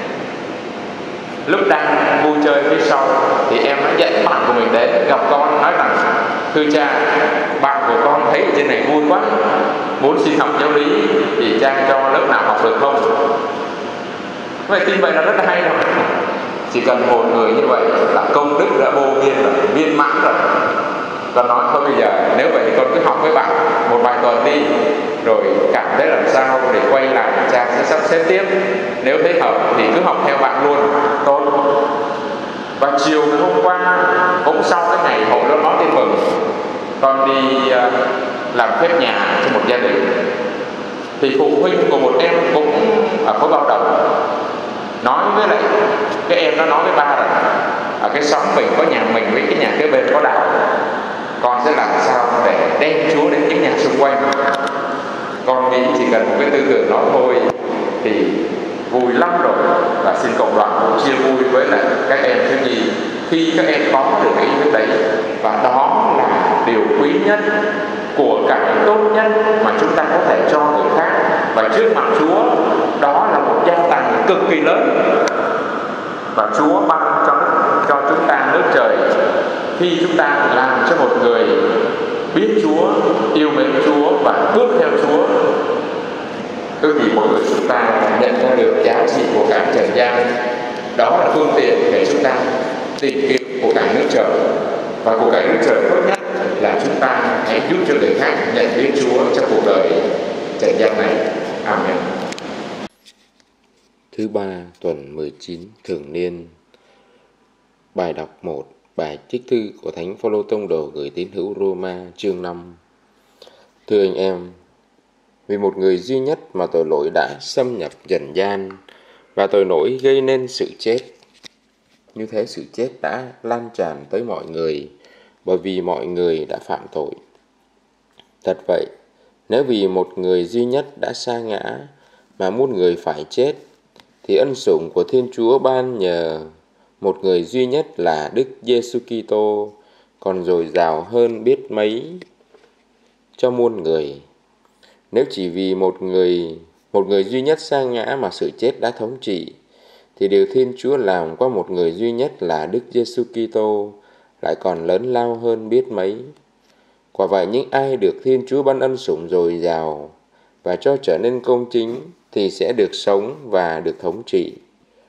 lúc đang vui chơi phía sau thì em nó dẫn bạn của mình đến gặp con, nói rằng thưa cha, bạn của con thấy ở trên này vui quá, muốn xin học giáo lý thì cha cho lớp nào học được không? Vậy tin vậy là rất là hay rồi. Chỉ cần một người như vậy là công đức đã vô biên rồi, viên mãn rồi. Con nói thôi bây giờ nếu vậy thì con cứ học với bạn một vài tuần đi, rồi cảm thấy làm sao để quay lại cha sẽ sắp xếp tiếp. Nếu thấy hợp thì cứ học theo bạn luôn, tốt. Và chiều ngày hôm qua cũng sau cái ngày hội loan báo tin mừng, con đi uh, làm phép nhà cho một gia đình, thì phụ huynh của một em cũng ở khối bao đồng nói với lại cái em nó nói với ba rằng ở cái xóm mình có nhà mình với cái nhà kế bên có đào, con sẽ làm sao để đem Chúa đến những nhà xung quanh. Con nghĩ chỉ cần một cái tư tưởng đó thôi thì vui lắm rồi. Và xin cộng đoàn cũng chia vui với lại các em thiếu nhi khi các em có được cái ý thức đấy. Và đó là điều quý nhất, của cải tốt nhất mà chúng ta có thể cho người khác. Và trước mặt Chúa đó là một gia tài cực kỳ lớn. Và Chúa ban cho, cho chúng ta nước trời khi chúng ta làm cho một người biết Chúa, yêu mến Chúa và bước theo Chúa. Ước gì mỗi người chúng ta nhận ra được giá trị của cải trần gian. Đó là phương tiện để chúng ta tìm kiếm của cải nước trời. Và của cải nước trời tốt nhất là chúng ta hãy giúp cho người khác nhận biết Chúa trong cuộc đời trần gian này. Amen. Thứ ba tuần mười chín thường niên. Bài đọc một. Bài trích thư của Thánh Phaolô Tông đồ gửi tín hữu Roma chương năm. Thưa anh em, vì một người duy nhất mà tội lỗi đã xâm nhập trần gian và tội lỗi gây nên sự chết. Như thế sự chết đã lan tràn tới mọi người bởi vì mọi người đã phạm tội. Thật vậy, nếu vì một người duy nhất đã sa ngã mà muôn người phải chết, thì ân sủng của Thiên Chúa ban nhờ một người duy nhất là Đức Giêsu Kitô còn dồi dào hơn biết mấy cho muôn người. Nếu chỉ vì một người một người duy nhất sa ngã mà sự chết đã thống trị, thì điều Thiên Chúa làm qua một người duy nhất là Đức Giêsu Kitô lại còn lớn lao hơn biết mấy. Quả vậy, những ai được Thiên Chúa ban ân sủng dồi dào và cho trở nên công chính thì sẽ được sống và được thống trị.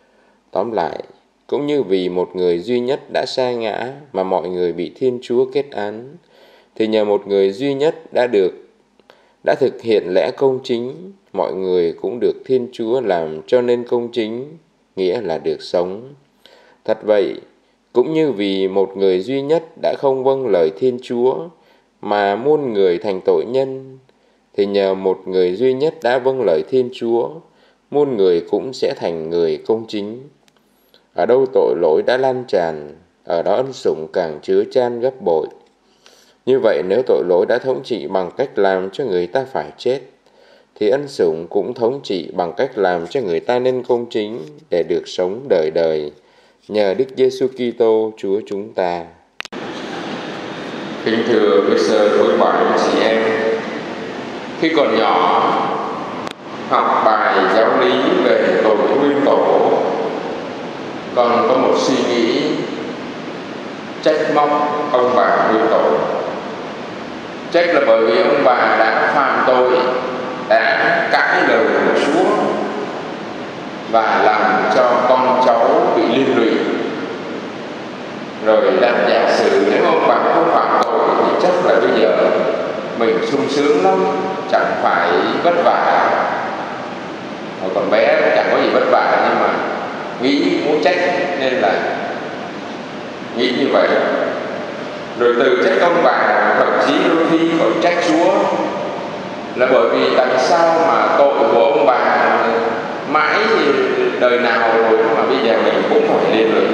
Tóm lại, cũng như vì một người duy nhất đã sa ngã mà mọi người bị Thiên Chúa kết án, thì nhờ một người duy nhất đã được đã thực hiện lẽ công chính, mọi người cũng được Thiên Chúa làm cho nên công chính, nghĩa là được sống. Thật vậy, cũng như vì một người duy nhất đã không vâng lời Thiên Chúa mà muôn người thành tội nhân, thì nhờ một người duy nhất đã vâng lời Thiên Chúa, muôn người cũng sẽ thành người công chính. Ở đâu tội lỗi đã lan tràn, ở đó ân sủng càng chứa chan gấp bội. Như vậy, nếu tội lỗi đã thống trị bằng cách làm cho người ta phải chết, thì ân sủng cũng thống trị bằng cách làm cho người ta nên công chính để được sống đời đời, nhờ Đức Giêsu Kitô Chúa chúng ta. Kính thưa quý sơ quý bạn chị em, khi còn nhỏ học bài giáo lý về tội nguyên tổ, con có một suy nghĩ trách móc ông bà nguyên tổ. Trách là bởi vì ông bà đã phạm tội, đã cãi lời của Chúa và làm cho con cháu bị liên lụy. Rồi đặt giả sử nếu ông bà không phạm tội thì chắc là bây giờ mình sung sướng lắm, chẳng phải vất vả. Hồi còn bé chẳng có gì vất vả, nhưng mà nghĩ muốn trách nên là nghĩ như vậy. Rồi từ trách ông bà, thậm chí đôi khi còn trách Chúa, là bởi vì tại sao mà tội của ông bà mãi đời nào rồi mà bây giờ mình cũng phải liên lụy.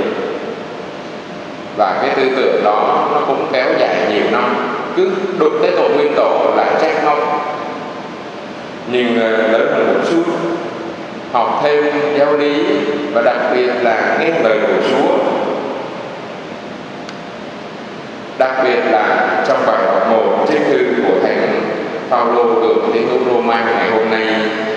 Và cái tư tưởng đó nó cũng kéo dài nhiều năm, cứ đụng tới tội nguyên tổ là trách móc. Nhưng lớn hơn một chút, học thêm giáo lý và đặc biệt là nghe lời của Chúa, đặc biệt là trong bài đọc một trên thư của Thánh Phaolô gửi tín hữu Roma ngày hôm nay,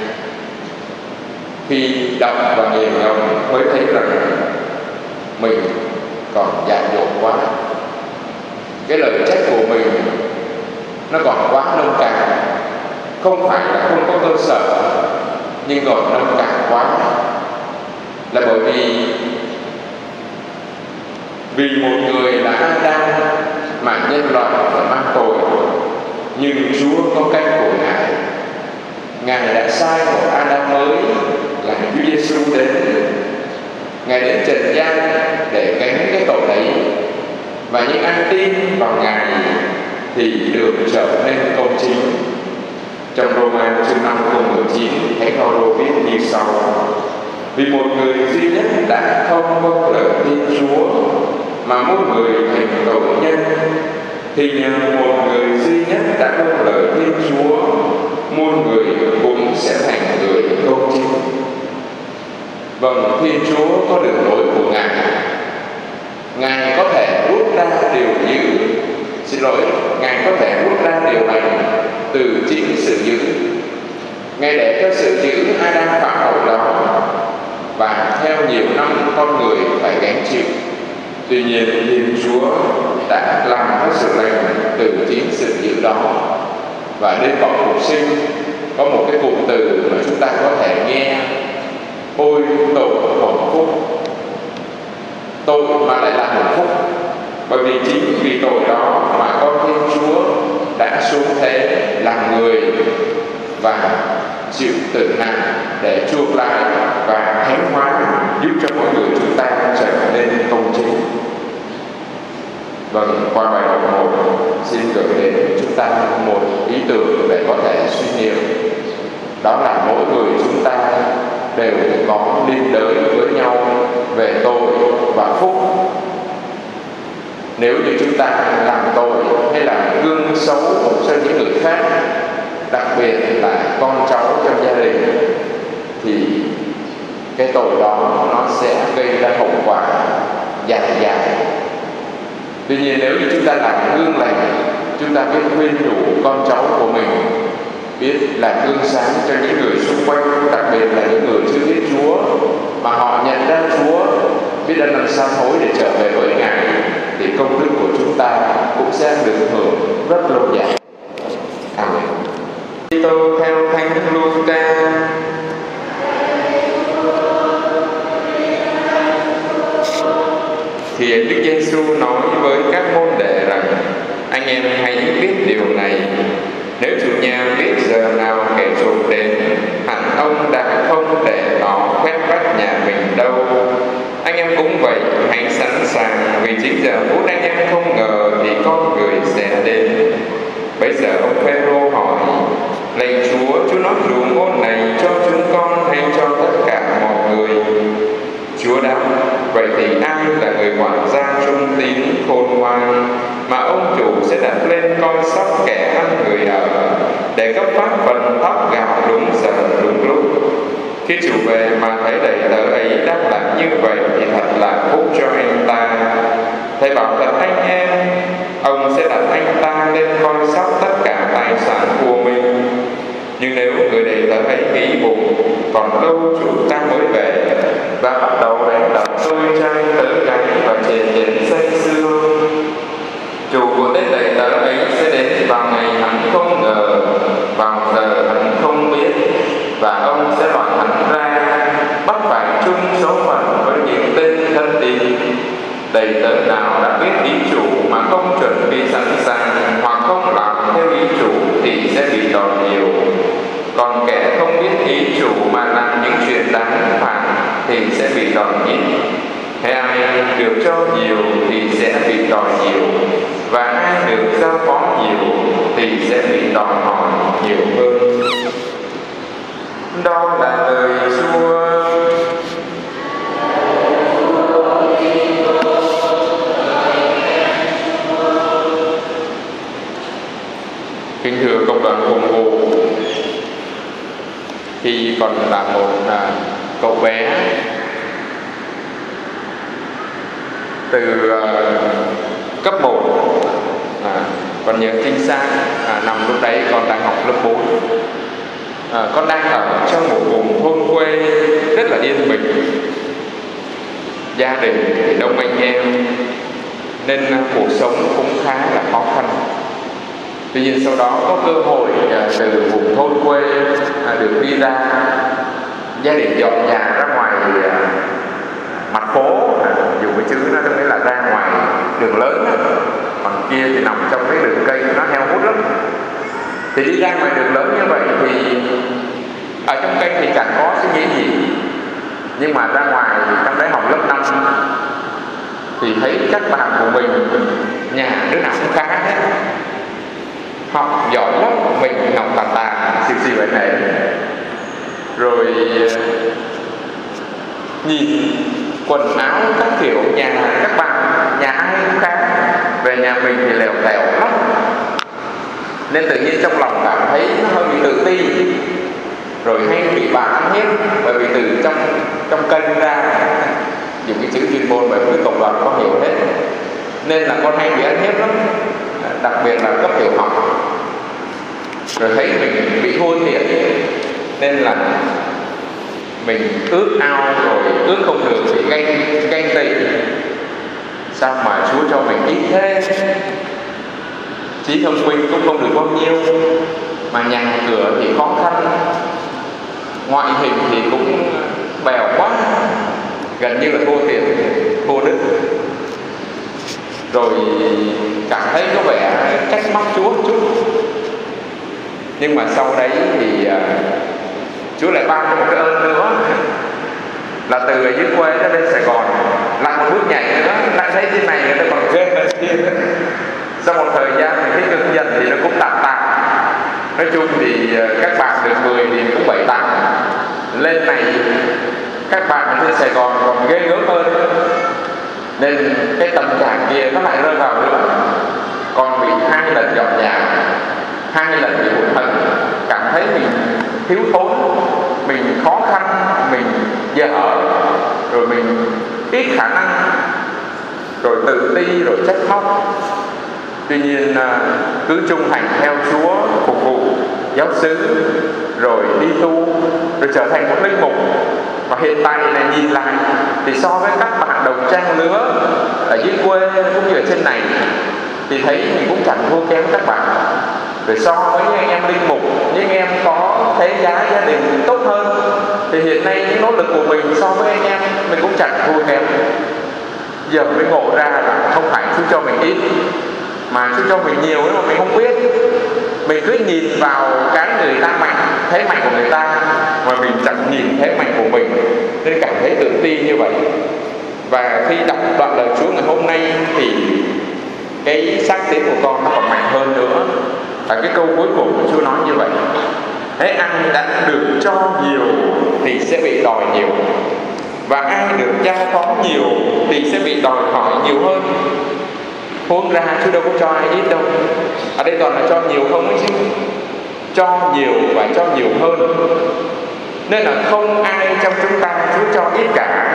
khi đọc và nghiền ngẫm mới thấy rằng mình còn dại dột quá. Cái lời trách của mình nó còn quá nông cạn, không phải là không có cơ sở, nhưng còn nông cạn quá. Là bởi vì vì một người là Adam mà nhân loại phải mang tội, nhưng Chúa có cách của Ngài. Ngài đã sai một Adam mới là Chúa Giêsu đến. Ngài đến trần gian để gánh cái tội ấy, và những ai tin vào Ngài thì được trở nên công chính. Trong Roma chương năm câu mười chín, Thánh Phaolô viết như sau: vì một người duy nhất đã không vâng lời Thiên Chúa mà muôn người thành tội nhân, thì nhờ một người duy nhất đã vâng lời Thiên Chúa, muôn người cũng sẽ thành người công chính. Vâng, Thiên Chúa có đường lối của Ngài. Ngài có thể rút ra điều dữ, xin lỗi, Ngài có thể rút ra điều lành từ chính sự dữ. Ngài để cho sự dữ Adam phạm tội đó, và theo nhiều năm con người phải gánh chịu. Tuy nhiên, Thiên Chúa đã làm hết sự lành từ chính sự dữ đó. Và đến vòng phục sinh có một cái cụm từ mà chúng ta có thể nghe: ôi tội hưởng phúc. Tội mà lại là hưởng phúc, bởi vì chính vì tội đó mà con Thiên Chúa đã xuống thế làm người và chịu tử nạn để chuộc lại và thánh hóa, giúp cho mỗi người chúng ta trở nên công chính. Vâng, qua bài đọc một xin gửi đến chúng ta một ý tưởng để có thể suy niệm. Đó là mỗi người chúng ta đều có liên đới với nhau về tội và phúc. Nếu như chúng ta làm tội hay làm gương xấu cho những người khác, đặc biệt là con cháu trong gia đình, thì cái tội đó nó sẽ gây ra hậu quả dài dài. Tuy nhiên, nếu như chúng ta làm gương lành, chúng ta biết khuyên nhủ con cháu của mình, biết làm gương sáng cho những người xung quanh, đặc biệt là những người chưa biết Chúa, mà họ nhận ra Chúa, biết đã làm sao hối để trở về với Ngài, thì công đức của chúng ta cũng sẽ được hưởng rất lâu dài. Amen. Kitô theo Thánh Luca. em hãy biết điều này, nếu chủ nhà biết giờ nào kẻ trộm đến, hẳn ông đã không để nó khép vách nhà mình đâu. Anh em cũng vậy, hãy sẵn sàng, vì chính giờ phút anh em không ngờ thì con người sẽ đến. Bây giờ ông Phêrô hỏi: lạy Chúa, Chúa nói dụ ngôn này cho chúng con hay cho tất cả mọi người? Chúa đáp: vậy thì ai là người quản gia trung tín khôn ngoan mà ông chủ sẽ đặt lên coi sóc kẻ ăn người ở, để cấp phát phần thóc gạo đúng giờ đúng lúc? Khi chủ về mà thấy đầy tớ ấy đáp lại như vậy thì thật là phúc cho anh ta. Thầy bảo thật anh em, ông sẽ đặt anh ta lên coi sóc tất cả tài sản của mình. Nhưng nếu người đầy tớ ấy nghĩ bụng, còn lâu chủ ta mới về, và bắt đầu đánh đập tôi trai tớ gái và chèn chén say sưa, chủ của tên đầy tớ ấy sẽ đến vào ngày hắn không ngờ, vào giờ hắn không biết, và ông sẽ loại hắn ra, bắt phải chung số phận với những tên thân tín. Đầy tớ nào đã biết ý chủ mà không chuẩn bị sẵn sàng, hoặc không làm theo ý chủ thì sẽ bị đòn nhiều. Còn kẻ không biết ý chủ mà làm những chuyện đáng phạt thì sẽ bị đòn ít. Hay ai được cho nhiều thì sẽ bị đòi nhiều, và ai được giao phó nhiều thì sẽ bị đòi hỏi nhiều hơn. Đó là lời Chúa. Kính thưa cộng đoàn phục vụ, khi còn là một à, cậu bé, từ à, cấp một, à, còn nhớ chính xác, à, năm lúc đấy con đang học lớp bốn. À, con đang ở trong một vùng thôn quê rất là yên bình, gia đình thì đông anh em, nên cuộc sống cũng khá là khó khăn. Tuy nhiên sau đó có cơ hội à, từ vùng thôn quê à, được đi ra, gia đình dọn nhà ra ngoài à, mặt phố, à, dùng cái chữ nó tức nghĩa là ra ngoài đường lớn á, còn kia thì nằm trong cái đường cây nó heo hút lắm. Thì đi ra ngoài đường lớn như vậy thì ở trong cây thì chẳng có suy nghĩ gì, nhưng mà ra ngoài thì trong đấy học lớp năm thì thấy các bạn của mình nhà đứa nào cũng khá hết, học giỏi lắm, mình học tàn tàn xìu xìu vậy này. Rồi nhìn quần áo các kiểu nhà các bạn, nhà ai cũng khác, về nhà mình thì lèo tèo lắm, nên tự nhiên trong lòng cảm thấy nó hơi bị tự ti, rồi hay bị bạn ăn hiếp, bởi vì từ trong trong kênh ra, dùng cái chữ chuyên môn bởi với cộng đoàn có hiểu hết, nên là con hay bị ăn hiếp lắm, đặc biệt là cấp tiểu học. Rồi thấy mình bị thua thiệt, nên là mình ước ao, rồi ước không được thì ganh ganh tị, sao mà Chúa cho mình ít thế, trí thông minh cũng không được bao nhiêu, mà nhà cửa thì khó khăn, ngoại hình thì cũng bèo quá, gần như là thua thiệt, thua đức. Rồi cảm thấy có vẻ trách móc Chúa chút. Nhưng mà sau đấy thì uh, Chúa lại ban một cái ơn nữa, là từ ở dưới quê ra lên Sài Gòn lại một bước nhảy nữa, lại thấy trên này người ta còn ghê hơn kia. Sau một thời gian thì thấy dần dần thì nó cũng tạm tạm. Nói chung thì uh, các bạn được mười thì cũng bảy tám. Lên này các bạn ở trên Sài Gòn còn ghê gớm hơn, nên cái tâm trạng kia nó lại rơi vào nữa. Còn bị hai lần dọn nhà, hai lần bị hụt hẫng, cảm thấy mình thiếu thốn, mình khó khăn, mình dở, rồi mình ít khả năng, rồi tự ti, rồi trách móc. Tuy nhiên cứ trung thành theo Chúa, phục vụ giáo xứ, rồi đi tu, rồi trở thành một linh mục. Và hiện tại này nhìn lại thì so với các bạn đồng trang lứa ở dưới quê cũng như ở trên này thì thấy mình cũng chẳng thua kém các bạn. Rồi so với những anh em linh mục, những anh em có thế giá gia đình tốt hơn, thì hiện nay những nỗ lực của mình so với anh em mình cũng chẳng thua kém. Giờ mới ngộ ra là không phải Chúa cho mình ít, mà Chúa cho mình nhiều ấy mà mình không biết. Mình cứ nhìn vào cái người ta mạnh, thế mạnh của người ta, mà mình chẳng nhìn thế mạnh của mình, nên cảm thấy tự ti như vậy. Và khi đọc đoạn lời Chúa ngày hôm nay thì cái xác tín của con nó còn mạnh hơn nữa. Và cái câu cuối cùng của Chúa nói như vậy: thế ai đã được cho nhiều thì sẽ bị đòi nhiều, và ai được giao phó nhiều thì sẽ bị đòi hỏi nhiều hơn. Huống ra Chúa đâu có cho ai ít đâu. Ở đây toàn là cho nhiều không ấy chứ. Cho nhiều và cho nhiều hơn. Nên là không ai trong chúng ta Chúa cho ít cả.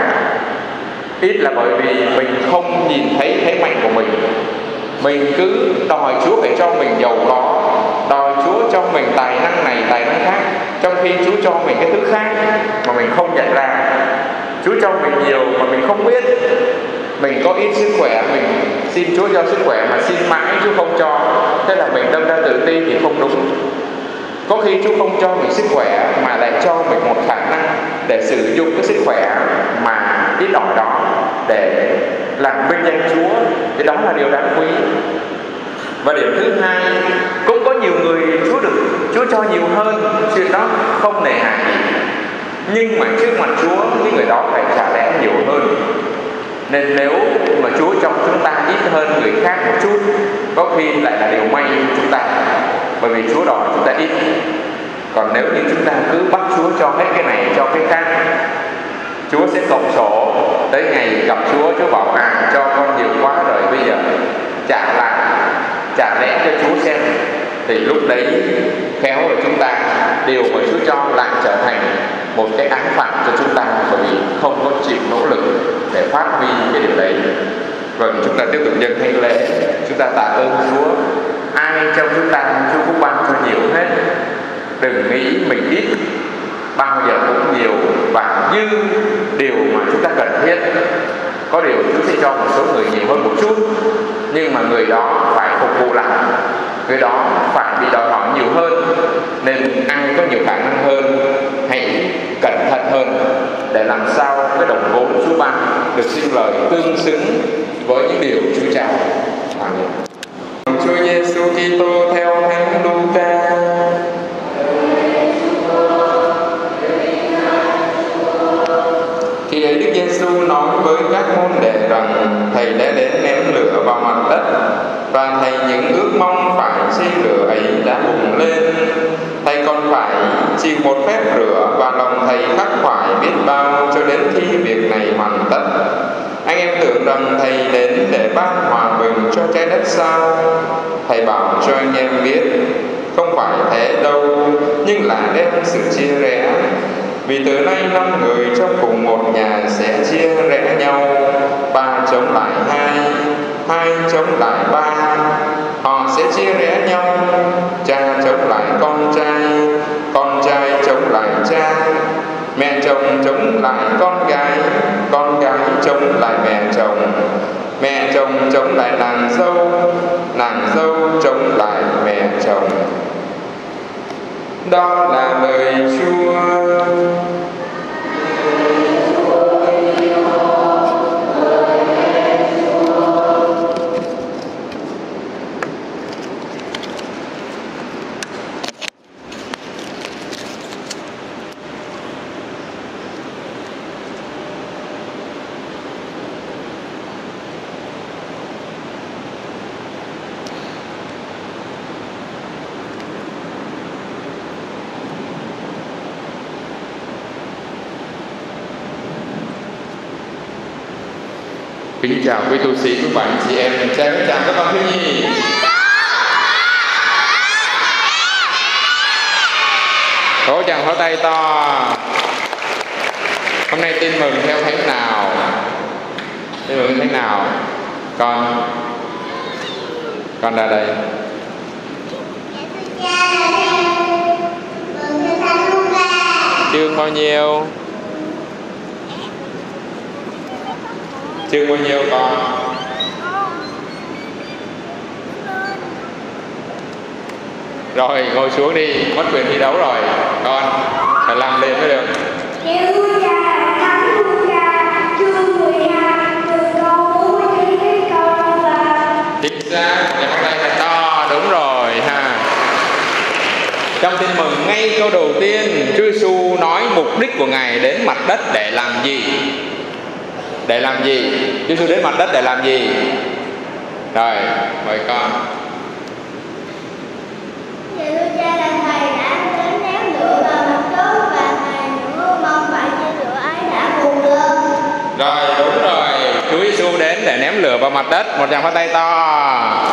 Ít là bởi vì mình không nhìn thấy thế mạnh của mình. Mình cứ đòi Chúa phải cho mình giàu có, đòi Chúa cho mình tài năng này, tài năng khác, trong khi Chúa cho mình cái thứ khác mà mình không nhận ra. Chúa cho mình nhiều mà mình không biết. Mình có ít sức khỏe, mình xin Chúa cho sức khỏe mà xin mãi Chúa không cho, thế là mình đâm ra tự ti thì không đúng. Có khi Chúa không cho mình sức khỏe mà lại cho mình một khả năng để sử dụng cái sức khỏe mà ít ỏi đó để làm vinh danh Chúa, thì đó là điều đáng quý. Và điểm thứ hai, cũng có nhiều người Chúa được Chúa cho nhiều hơn, chuyện đó không nề hà gì. Nhưng mà trước mặt Chúa, cái người đó phải trả lẽ nhiều hơn. Nên nếu mà Chúa cho chúng ta ít hơn người khác một chút, có khi lại là điều may cho chúng ta, bởi vì Chúa đòi chúng ta ít. Còn nếu như chúng ta cứ bắt Chúa cho hết cái này cho cái khác, Chúa sẽ cộng sổ. Tới ngày gặp Chúa, Chúa bảo à cho con nhiều quá rồi, bây giờ trả lại, trả lẽ cho Chúa xem. Thì lúc đấy khéo là chúng ta, điều mà Chúa cho lại trở thành một cái án phạt cho chúng ta, bởi vì không có chịu nỗ lực để phát huy cái điều đấy. Vâng, chúng ta tiếp tục dâng thánh lễ, chúng ta tạ ơn Chúa. Ai trong chúng ta Chúa cũng ban cho nhiều hết. Đừng nghĩ mình ít, bao giờ cũng nhiều và như điều mà chúng ta cần thiết. Có điều Chúa sẽ cho một số người nhiều hơn một chút, nhưng mà người đó phải phục vụ lại, người đó phải bị đòi hỏi nhiều hơn. Nên ai có nhiều khả năng hơn, hãy cẩn thận hơn để làm sao cái đồng vốn Chúa ban được sinh lời tương xứng với những điều Chúa trao. Amen. Chúa Giêsu Kitô theo Thánh Luca. Khi ấy Đức Giêsu nói với các môn đệ rằng thầy đã đến ném lửa vào mặt đất, và thầy những ước mong phải chi lửa ấy đã bùng lên. Thầy còn phải chịu một phép rửa, và lòng thầy khắc khoải biết bao cho đến khi việc này hoàn tất. Anh em tưởng rằng thầy đến để ban hòa bình cho trái đất sao? Thầy bảo cho anh em biết, không phải thế đâu, nhưng là đem sự chia rẽ. Vì từ nay năm người trong cùng một nhà sẽ chia rẽ nhau, ba chống lại hai, hai chống lại ba. Họ sẽ chia rẽ nhau, cha chống lại con trai, con trai chống lại cha, mẹ chồng chống lại con gái, con gái chống lại mẹ chồng, mẹ chồng chống lại nàng dâu, nàng dâu chống lại mẹ chồng. Đó là lời Chúa. Kính chào quý tu sĩ, quý bạn, chị em, cha kính chào các con thiếu nhi. Vỗ chàng pháo tay to. Hôm nay tin mừng theo thánh nào? Tin mừng thánh nào? Con Con ra đây. Chương bao nhiêu? Chương bao nhiêu con? Rồi ngồi xuống đi, mất quyền thi đấu rồi. Con phải làm lên mới được. Chính xác, Trong Tin Mừng ngay câu đầu tiên, Chúa Giêsu nói mục đích của Ngài đến mặt đất để làm gì? Để làm gì? Chúa Giêsu đến mặt đất để làm gì? Rồi, mời con. Dạ thưa cha, là Thầy đã đến ném lửa vào mặt đất và Thầy nữa mong vậy cho lửa ấy đã bùng lên. Rồi, đúng rồi, Chúa Giêsu đến để ném lửa vào mặt đất. Một tràng pháo tay to.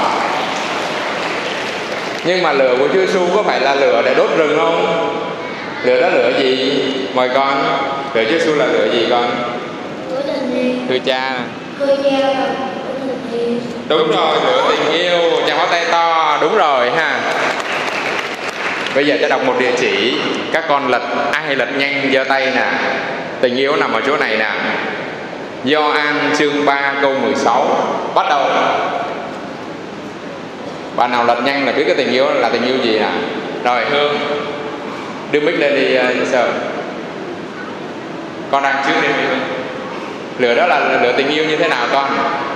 Nhưng mà lửa của Chúa Giêsu có phải là lửa để đốt rừng không? Lửa đó lửa gì? Mời con. Lửa Chúa Giêsu là lửa gì con? Lửa tình yêu. Thưa cha. Lửa cha là lửa tình yêu. Đúng rồi, lửa tình yêu. Tràng pháo tay to. Đúng rồi ha. Bây giờ cha đọc một địa chỉ. Các con lật, ai lật nhanh giơ tay nè. Tình yêu nằm ở chỗ này nè. Gioan chương ba câu mười sáu. Bắt đầu. Bạn nào lật nhanh là biết cái tình yêu là tình yêu gì nè. Rồi Hương, đưa mic lên đi uh, sợ. Con đang trước đi Hương. Lửa đó là lửa tình yêu như thế nào con?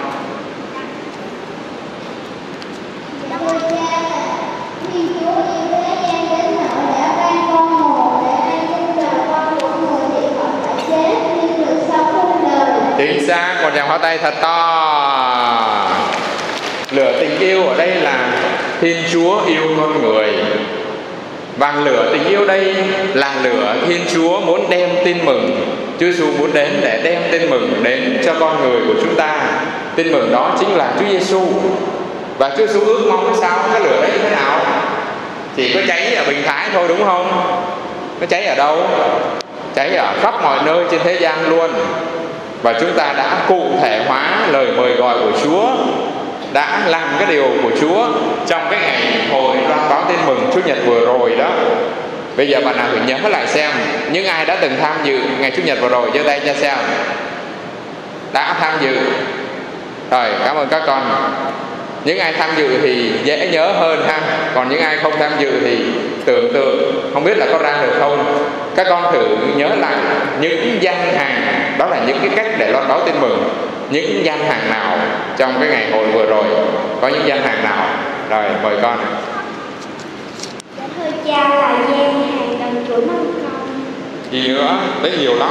Thưa cha, Thiên Chúa yêu thế gian đến nỗi đã ban con một để ai tin vào con của người thì không phải chết nhưng được sống muôn đời. Chính xác, một tràng pháo tay thật to. Lửa tình yêu ở đây là Thiên Chúa yêu con người. Và lửa tình yêu đây là lửa Thiên Chúa muốn đem tin mừng. Chúa Giêsu muốn đến để đem tin mừng đến cho con người của chúng ta. Tin mừng đó chính là Chúa Giêsu. Và Chúa Giêsu ước mong sao cái lửa đấy như thế nào? Chỉ có cháy ở Bình Thái thôi đúng không? Nó cháy ở đâu? Cháy ở khắp mọi nơi trên thế gian luôn. Và chúng ta đã cụ thể hóa lời mời gọi của Chúa, đã làm cái điều của Chúa trong cái ngày hội loan báo tin mừng Chủ nhật vừa rồi đó. Bây giờ bạn nào thử nhớ lại xem, những ai đã từng tham dự ngày Chủ nhật vừa rồi giơ tay cho xem. Đã tham dự. Rồi, cảm ơn các con. Những ai tham dự thì dễ nhớ hơn ha. Còn những ai không tham dự thì tưởng tượng, không biết là có ra được không. Các con thử nhớ lại những gian hàng, đó là những cái cách để loan báo tin mừng. Những gian hàng nào trong cái ngày hội vừa rồi? Có những gian hàng nào? Rồi, mời con. Dạ thưa cha, là gian hàng gần chuỗi mâm cong. Gì nữa? Đấy nhiều lắm.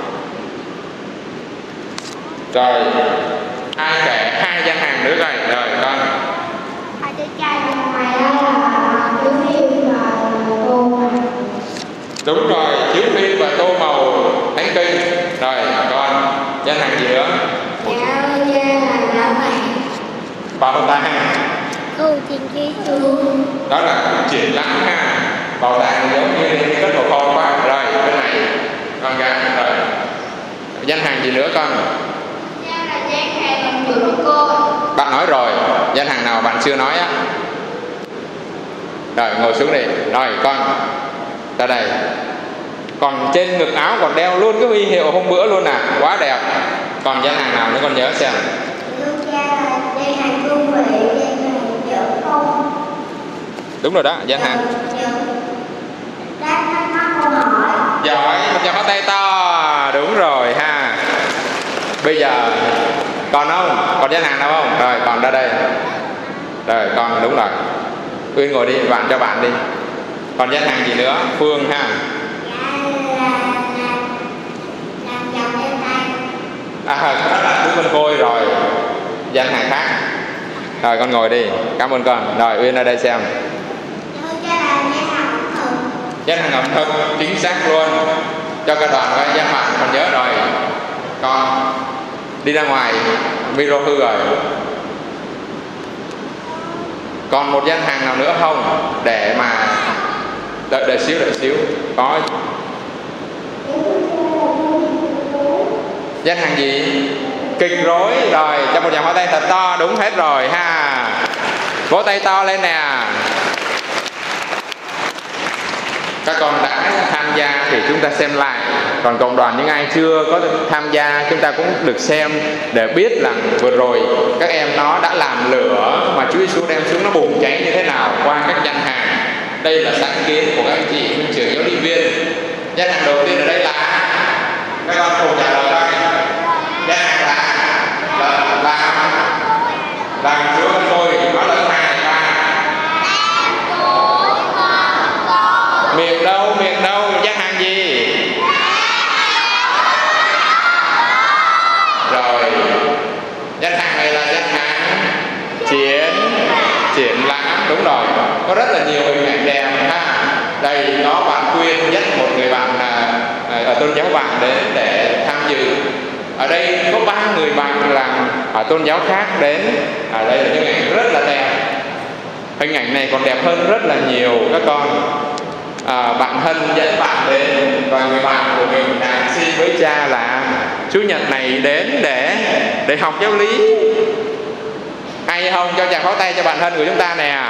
Rồi, ai kể hai gian hàng nữa rồi? Rồi, con. Hai đứa trai bên ngoài đó là chiếu phim và tô. Đúng rồi, chiếu phim và tô màu thánh kinh. Rồi, con. Gian hàng gì nữa? Dạ thưa cha, là đạo vàng. Bảo tàng. Câu chuyện ghi chú. Đó là triển lãm ha. Bảo tàng giống như rất là kho quá. Rồi, cái này con gái. Rồi, gian hàng gì nữa con? Cha, là gian hàng gần chuỗi mâm cơm. Bạn nói rồi, gian hàng nào bạn chưa nói á? Rồi, ngồi xuống đi. Rồi, con ra đây. Còn trên ngực áo còn đeo luôn cái huy hiệu hôm bữa luôn à. Quá đẹp. Còn gian hàng nào nữa con nhớ xem? Thưa cha, là gian hàng cương vị, gian hàng chợ không. Đúng rồi đó, gian hàng. Đang thắc mắc câu hỏi. Giỏi, một tràng pháo tay to. Đúng rồi ha. Bây giờ còn không? Còn gian hàng nào không? Rồi, còn ra đây. Rồi, con đúng rồi. Uyên ngồi đi, bạn cho bạn đi. Còn gian hàng gì nữa? Phương ha. Dạ là làm làm vòng đeo tay. À, đó là Đức Vân Khôi rồi. Gian hàng khác. Rồi, con ngồi đi. Cảm ơn con. Rồi, Uyên ra đây xem. Thưa cha, là gian hàng ẩm thực. Gian hàng ẩm thực, chính xác luôn. Cho cả đoàn coi gian hàng còn nhớ rồi. Con đi ra ngoài, micro hư rồi. Còn một gian hàng nào nữa không? Để mà đợi đợi xíu đợi xíu. Có gian hàng gì? Kịch rối. Rồi, cho một tràng pháo tay thật to. Đúng hết rồi ha. Vỗ tay to lên nè. Các con đã tham gia thì chúng ta xem lại. Còn cộng đoàn những ai chưa có tham gia, chúng ta cũng được xem để biết là vừa rồi các em nó đã làm lửa mà Chúa Giêsu đem xuống nó bùng cháy như thế nào qua các gian hàng. Đây là sáng kiến của các anh chị huynh trưởng giáo lý viên. Gian hàng đầu tiên ở đây là các con cùng trả lời coi. Gian hàng là là là là Chúa Vân Khôi. Nói lần hai ba. Đây có bạn Quyên dắt một người bạn à, ở tôn giáo bạn đến để tham dự. Ở đây có ba người bạn làm ở tôn giáo khác đến. Ở đây là những hình ảnh rất là đẹp. Hình ảnh này còn đẹp hơn rất là nhiều các con. À, bạn Hân dẫn bạn đến và người bạn của mình đã xin với cha là Chủ nhật này đến để để học giáo lý. Hay không? Cho chàng pháo tay cho bạn Hân của chúng ta nè.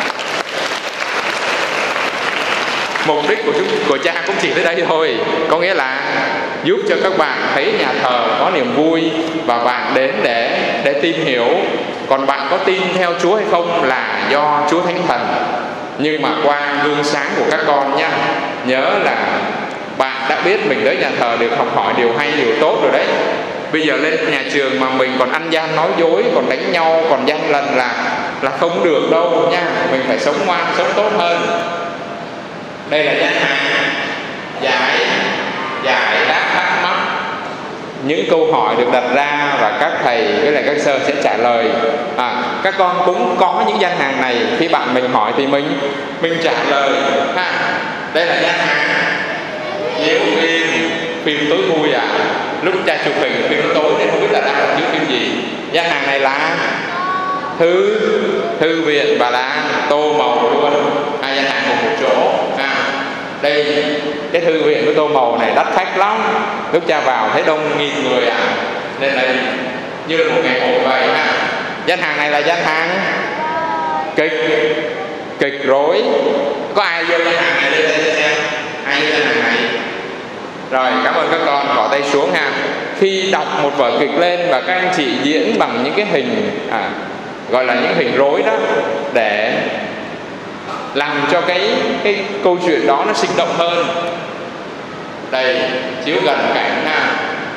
Mục đích của chúng của cha cũng chỉ tới đây thôi, có nghĩa là giúp cho các bạn thấy nhà thờ có niềm vui và bạn đến để để tìm hiểu. Còn bạn có tin theo Chúa hay không là do Chúa Thánh Thần. Nhưng mà qua gương sáng của các con nha, nhớ là bạn đã biết mình tới nhà thờ được học hỏi điều hay, điều tốt rồi đấy. Bây giờ lên nhà trường mà mình còn ăn gian nói dối, còn đánh nhau, còn gian lận là là không được đâu nha. Mình phải sống ngoan, sống tốt hơn. Đây là danh hàng giải giải đáp thắc mắc, những câu hỏi được đặt ra và các thầy với lại các sơ sẽ trả lời. À, các con cũng có những danh hàng này, khi bạn mình hỏi thì mình mình trả lời ha. Đây là danh hàng chiếu phim phim tối vui à. Lúc cha chụp hình phim tối nên không biết là đang là chiếu phim gì. Danh hàng này là thư thư viện Bà Lan, tô màu luôn, hai danh hàng cùng một chỗ. À, đây cái thư viện của tô màu này đắt khách lắm. Lúc cha vào thấy đông nghìn người à, nên là như là một ngày hội vậy ha. Danh hàng này là danh hàng kịch kịch rối. Có ai vô danh hàng này lên đây xem? Ai vô danh hàng này? Rồi, cảm ơn các con, bỏ tay xuống ha. Khi đọc một vở kịch lên và các anh chị diễn bằng những cái hình à, gọi là những hình rối đó, để làm cho cái cái câu chuyện đó nó sinh động hơn. Đây, chiếu gần cảnh ha.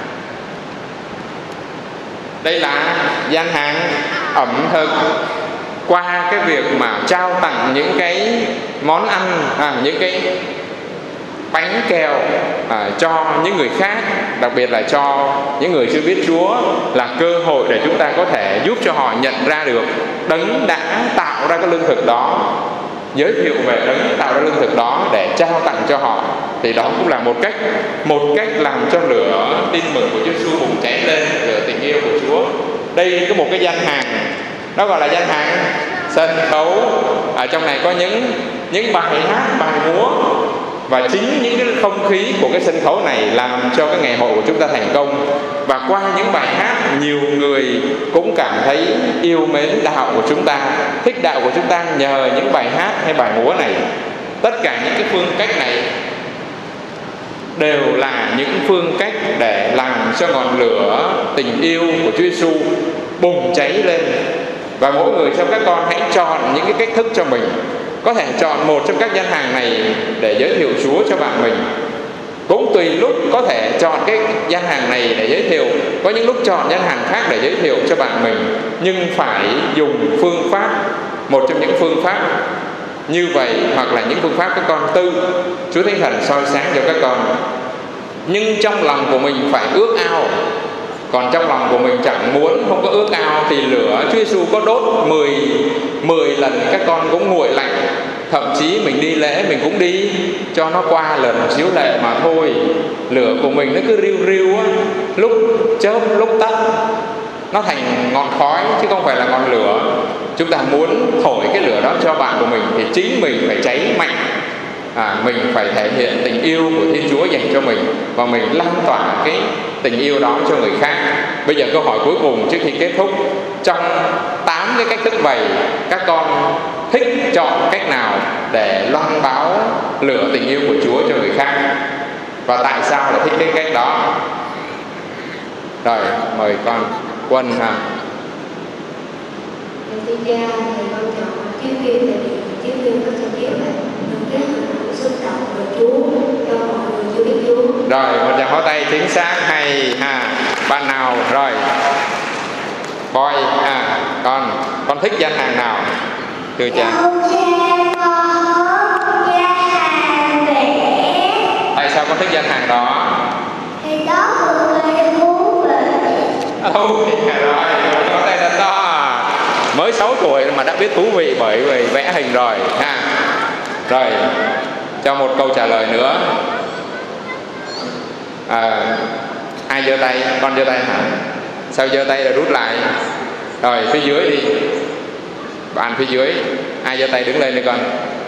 Đây là gian hàng ẩm thực. Qua cái việc mà trao tặng những cái món ăn, à, những cái bánh kẹo à, cho những người khác, đặc biệt là cho những người chưa biết Chúa, là cơ hội để chúng ta có thể giúp cho họ nhận ra được Đấng đã tạo ra cái lương thực đó, giới thiệu về Đấng tạo ra lương thực đó để trao tặng cho họ. Thì đó cũng là một cách một cách làm cho lửa tin mừng của Chúa Giêsu bùng cháy lên, lửa tình yêu của Chúa. Đây có một cái gian hàng, nó gọi là gian hàng sân khấu. Ở trong này có những những bài hát, bài múa. Và chính những cái không khí của cái sân khấu này làm cho cái ngày hội của chúng ta thành công. Và qua những bài hát, nhiều người cũng cảm thấy yêu mến đạo của chúng ta, thích đạo của chúng ta nhờ những bài hát hay bài múa này. Tất cả những cái phương cách này đều là những phương cách để làm cho ngọn lửa tình yêu của Chúa Giêsu bùng cháy lên. Và mỗi người trong các con hãy chọn những cái cách thức cho mình. Có thể chọn một trong các gian hàng này để giới thiệu Chúa cho bạn mình. Cũng tùy lúc có thể chọn cái gian hàng này để giới thiệu, có những lúc chọn gian hàng khác để giới thiệu cho bạn mình. Nhưng phải dùng phương pháp, một trong những phương pháp như vậy, hoặc là những phương pháp các con tự Chúa Thánh Thần soi sáng cho các con. Nhưng trong lòng của mình phải ước ao. Còn trong lòng của mình chẳng muốn, không có ước ao thì lửa Chúa Giêsu có đốt mười, mười lần các con cũng nguội lạnh. Thậm chí mình đi lễ mình cũng đi cho nó qua lần chiếu lệ mà thôi. Lửa của mình nó cứ riu riu á, lúc chớp lúc tắt, nó thành ngọn khói chứ không phải là ngọn lửa. Chúng ta muốn thổi cái lửa đó cho bạn của mình thì chính mình phải cháy mạnh. À, mình phải thể hiện tình yêu của Thiên Chúa dành cho mình, và mình lan tỏa cái tình yêu đó cho người khác. Bây giờ câu hỏi cuối cùng trước khi kết thúc. Trong tám cái cách thức vậy, các con thích chọn cách nào để loan báo lửa tình yêu của Chúa cho người khác? Và tại sao lại thích cái cách đó? Rồi, mời con Quân ha. Thưa cha, thầy con chọn chiếu phim tại vì chiếu phim có cho chiếu là những cái hình ảnh xúc động về Chúa cho mọi người chưa biết Chúa. Rồi, một tràng pháo tay chính xác, hay ha. Bạn nào rồi? Boy à, con con thích gian hàng nào? Thưa cha. Tại sao con thích gian hàng đó? Thì đó mọi người muốn về. Thú vị rồi, có tay thật to. Mới sáu tuổi mà đã biết thú vị bởi vì vẽ hình rồi ha. Rồi, cho một câu trả lời nữa. À, ai giơ tay? Con giơ tay hả? Sao giơ tay rồi rút lại? Rồi phía dưới đi. Bạn phía dưới, ai giơ tay đứng lên đi con.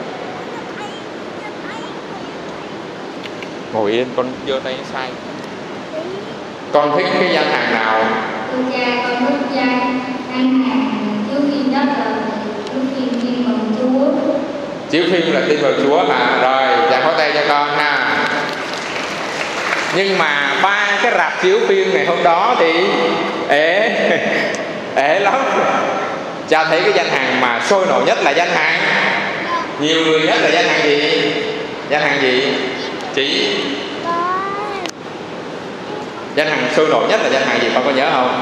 Ngồi yên, con giơ tay sai. Con thích cái gian hàng nào? Thưa cha, con thích gian gian hàng chiếu phim nhất là chiếu phim tin vào Chúa. Chiếu phim là tin vào Chúa hả? Rồi, dạ phó tay cho con ha. Nhưng mà ba cái rạp chiếu phim ngày hôm đó thì ế ế lắm. Cha thấy cái gian hàng mà sôi nổi nhất là gian hàng nhiều người nhất là gian hàng gì? Gian hàng gì? Chỉ gian hàng sôi nổi nhất là gian hàng gì, con có nhớ không?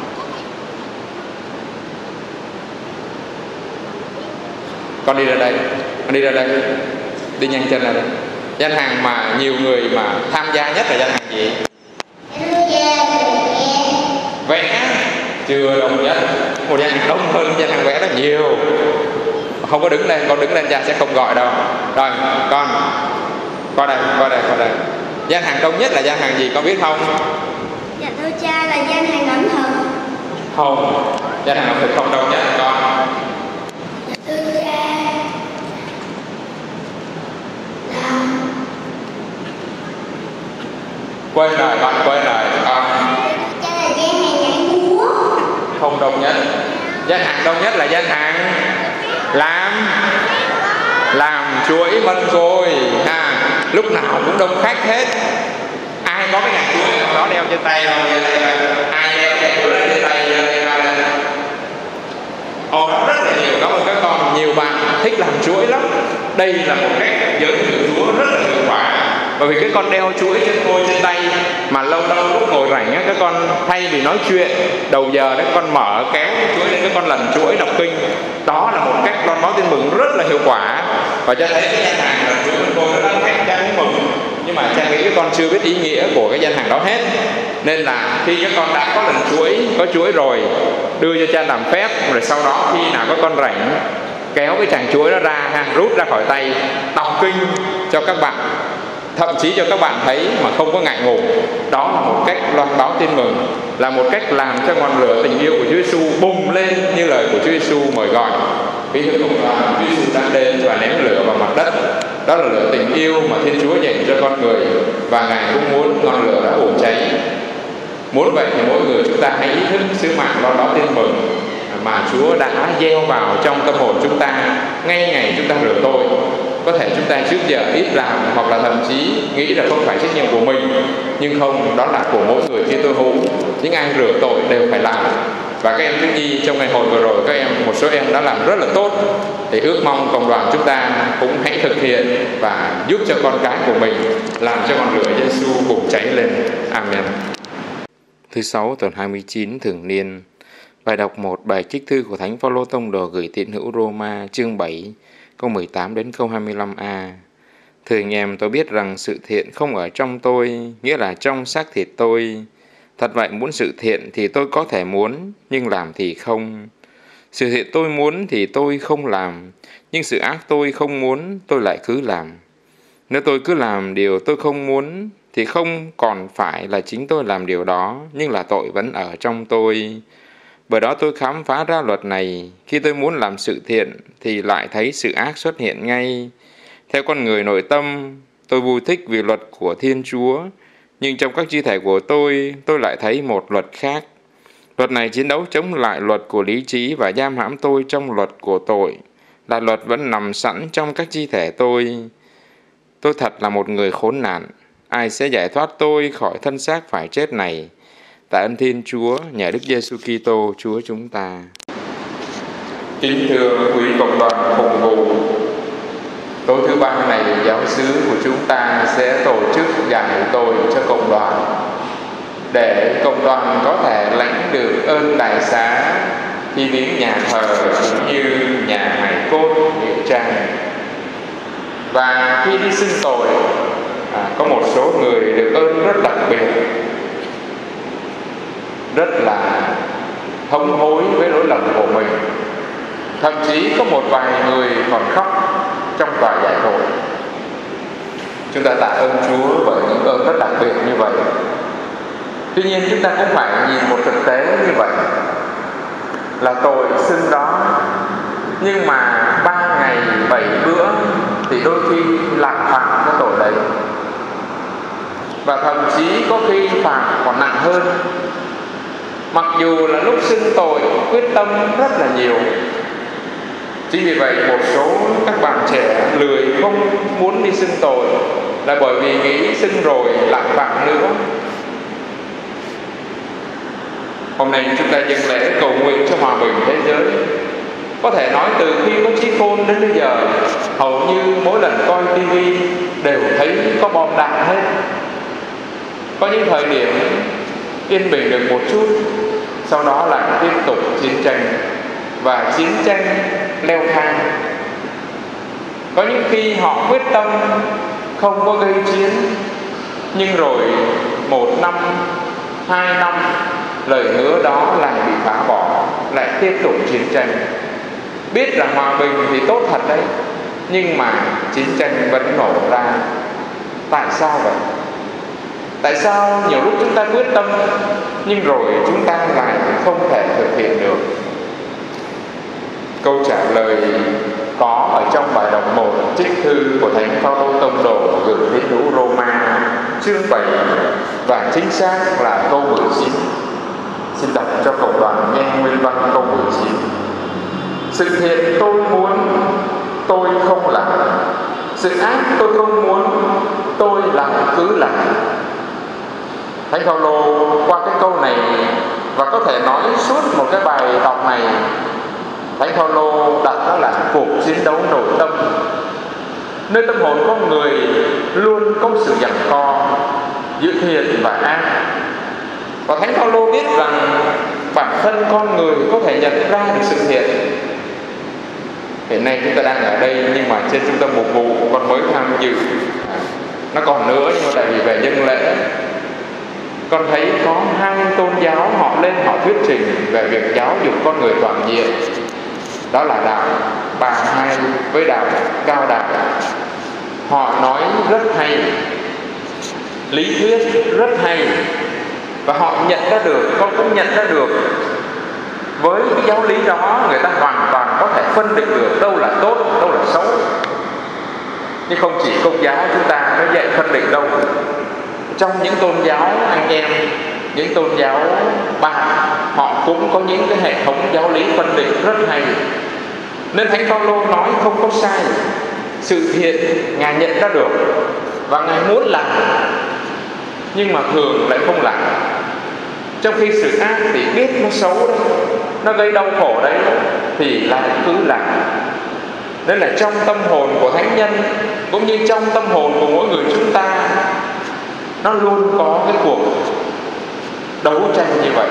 Con đi ra đây, con đi ra đây, đi nhanh chân ra đây. Gian hàng mà nhiều người mà tham gia nhất là gian hàng gì? Vẽ. Chưa đông nhất. Một gian hàng đông hơn gian hàng vẽ rất nhiều. Không có đứng lên, con đứng lên cha sẽ không gọi đâu. Rồi, con qua đây, qua đây, qua đây. Gian hàng đông nhất là gian hàng gì, con biết không? Dạ thưa cha, là gian hàng ẩm thực. Không, gian hàng ẩm thực không đông nhất con. Dạ thưa cha, là Quên rồi, con quên rồi con. cha là gian hàng nhảy múa. Không đông nhất. Gian hàng đông nhất là gian hàng làm làm chuỗi mân côi ha. Lúc nào cũng đông khách hết. Ai có cái nhà chuỗi đó đeo trên tay không? Ai đeo cái chuỗi đó trên tay lên? Ồ, rất là nhiều. Cảm ơn các con. Nhiều bạn thích làm chuỗi lắm. Đây là một cách giới thiệu Chúa rất là hiệu quả. Bởi vì cái con đeo chuỗi trên môi trên tay mà lâu lâu lúc ngồi rảnh á, các con thay vì nói chuyện đầu giờ đấy, con mở kéo cái chuỗi lên, các con lần chuỗi đọc kinh. Đó là một cách loan báo tin mừng rất là hiệu quả. Và cha thấy cái gian hàng là chuỗi bên tôi nó đang cách cha muốn mừng, nhưng mà cha nghĩ các con chưa biết ý nghĩa của cái gian hàng đó hết. Nên là khi các con đã có lần chuỗi, có chuỗi rồi, đưa cho cha làm phép, rồi sau đó khi nào có con rảnh kéo cái chàng chuỗi đó ra ha, rút ra khỏi tay, đọc kinh cho các bạn, thậm chí cho các bạn thấy mà không có ngại ngùng. Đó là một cách loan báo tin mừng, là một cách làm cho ngọn lửa tình yêu của Chúa Giêsu bùng lên như lời của Chúa Giêsu mời gọi. Bí thư công đoàn, Chúa Giêsu đã đến và ném lửa vào mặt đất. Đó là lửa tình yêu mà Thiên Chúa dành cho con người, và Ngài cũng muốn ngọn lửa đã bùng cháy. Muốn vậy thì mỗi người chúng ta hãy ý thức sứ mạng loan báo tin mừng mà Chúa đã gieo vào trong tâm hồn chúng ta ngay ngày chúng ta rửa tội. Có thể chúng ta trước giờ ít làm, hoặc là thậm chí nghĩ là không phải trách nhiệm của mình, nhưng không, đó là của mỗi người khi tôi hữu. Những ai rửa tội đều phải làm. Và các em thiếu nhi trong ngày hội vừa rồi, các em một số em đã làm rất là tốt. Thì ước mong cộng đoàn chúng ta cũng hãy thực hiện và giúp cho con cái của mình làm cho ngọn lửa Giêsu bùng cháy lên. Amen. Thứ sáu tuần hai mươi chín thường niên. Bài đọc một, bài trích thư của Thánh Phaolô tông đồ gửi tín hữu Roma chương bảy câu mười tám đến câu hai mươi lăm a. Thưa anh em, tôi biết rằng sự thiện không ở trong tôi, nghĩa là trong xác thịt tôi. Thật vậy, muốn sự thiện thì tôi có thể muốn, nhưng làm thì không. Sự thiện tôi muốn thì tôi không làm, nhưng sự ác tôi không muốn, tôi lại cứ làm. Nếu tôi cứ làm điều tôi không muốn, thì không còn phải là chính tôi làm điều đó, nhưng là tội vẫn ở trong tôi. Bởi đó tôi khám phá ra luật này, khi tôi muốn làm sự thiện thì lại thấy sự ác xuất hiện ngay. Theo con người nội tâm, tôi vui thích vì luật của Thiên Chúa, nhưng trong các chi thể của tôi, tôi lại thấy một luật khác. Luật này chiến đấu chống lại luật của lý trí và giam hãm tôi trong luật của tội, là luật vẫn nằm sẵn trong các chi thể tôi. Tôi thật là một người khốn nạn, ai sẽ giải thoát tôi khỏi thân xác phải chết này? Tạ ơn Thiên Chúa, nhờ Đức Giêsu Kitô Chúa chúng ta. Kính thưa quý cộng đoàn phụng vụ, tối thứ ba này giáo xứ của chúng ta sẽ tổ chức giải tội cho cộng đoàn, để cộng đoàn có thể lãnh được ơn đại xá khi đến nhà thờ cũng như nhà hải cốt nghĩa trang. Và khi đi xưng tội, à, có một số người được ơn rất đặc biệt, rất là thống hối với lỗi lầm của mình. Thậm chí có một vài người còn khóc trong tòa giải tội. Chúng ta tạ ơn Chúa bởi những ơn rất đặc biệt như vậy. Tuy nhiên chúng ta cũng phải nhìn một thực tế như vậy, là tội xưng đó, nhưng mà ba ngày bảy bữa thì đôi khi lạc phạm cái tội đấy, và thậm chí có khi phạm còn nặng hơn. Mặc dù là lúc xưng tội quyết tâm rất là nhiều. Chính vì vậy một số các bạn trẻ lười không muốn đi xưng tội là bởi vì nghĩ xưng rồi lại phạm nữa. Hôm nay chúng ta dâng lễ cầu nguyện cho hòa bình thế giới. Có thể nói từ khi có chiếc phone đến bây giờ, hầu như mỗi lần coi tivi đều thấy có bom đạn hết. Có những thời điểm yên bình được một chút, sau đó lại tiếp tục chiến tranh, và chiến tranh leo thang. Có những khi họ quyết tâm không có gây chiến, nhưng rồi một năm, hai năm, lời hứa đó lại bị phá bỏ, lại tiếp tục chiến tranh. Biết là hòa bình thì tốt thật đấy, nhưng mà chiến tranh vẫn nổ ra. Tại sao vậy? Tại sao nhiều lúc chúng ta quyết tâm nhưng rồi chúng ta lại không thể thực hiện được? Câu trả lời có ở trong bài đọc một trích thư của Thánh Phaolô Tông Đồ gửi tín hữu Roma chương bảy, và chính xác là câu mười chín. Xin đọc cho cộng đoàn nghe nguyên văn câu mười chín. Sự thiện tôi muốn, tôi không làm; sự ác tôi không muốn, tôi làm cứ làm. Thánh Phaolô qua cái câu này, và có thể nói suốt một cái bài đọc này, Thánh Phaolô đặt nó là cuộc chiến đấu nội tâm, nơi tâm hồn con người luôn có sự giằng co giữa thiện và ác. Và Thánh Phaolô biết rằng bản thân con người có thể nhận ra được sự thiện. Hiện nay chúng ta đang ở đây, nhưng mà trên trung tâm mục vụ con mới tham dự, nó còn nữa, nhưng mà tại vì về dâng lễ, con thấy có hai tôn giáo họ lên họ thuyết trình về việc giáo dục con người toàn diện. Đó là đạo Bà Hai với đạo Cao Đài. Họ nói rất hay, lý thuyết rất hay, và họ nhận ra được, con cũng nhận ra được, với cái giáo lý đó người ta hoàn toàn có thể phân định được đâu là tốt, đâu là xấu. Nhưng không chỉ Công giáo chúng ta nó dạy phân định đâu. Trong những tôn giáo anh em, những tôn giáo bạn, họ cũng có những cái hệ thống giáo lý phân định rất hay. Nên Thánh Phaolô nói không có sai. Sự thiện Ngài nhận ra được và Ngài muốn làm, nhưng mà thường lại không làm. Trong khi sự ác thì biết nó xấu đấy, nó gây đau khổ đấy, thì lại cứ làm. Nên là trong tâm hồn của thánh nhân, cũng như trong tâm hồn của mỗi người chúng ta, nó luôn có cái cuộc đấu tranh như vậy.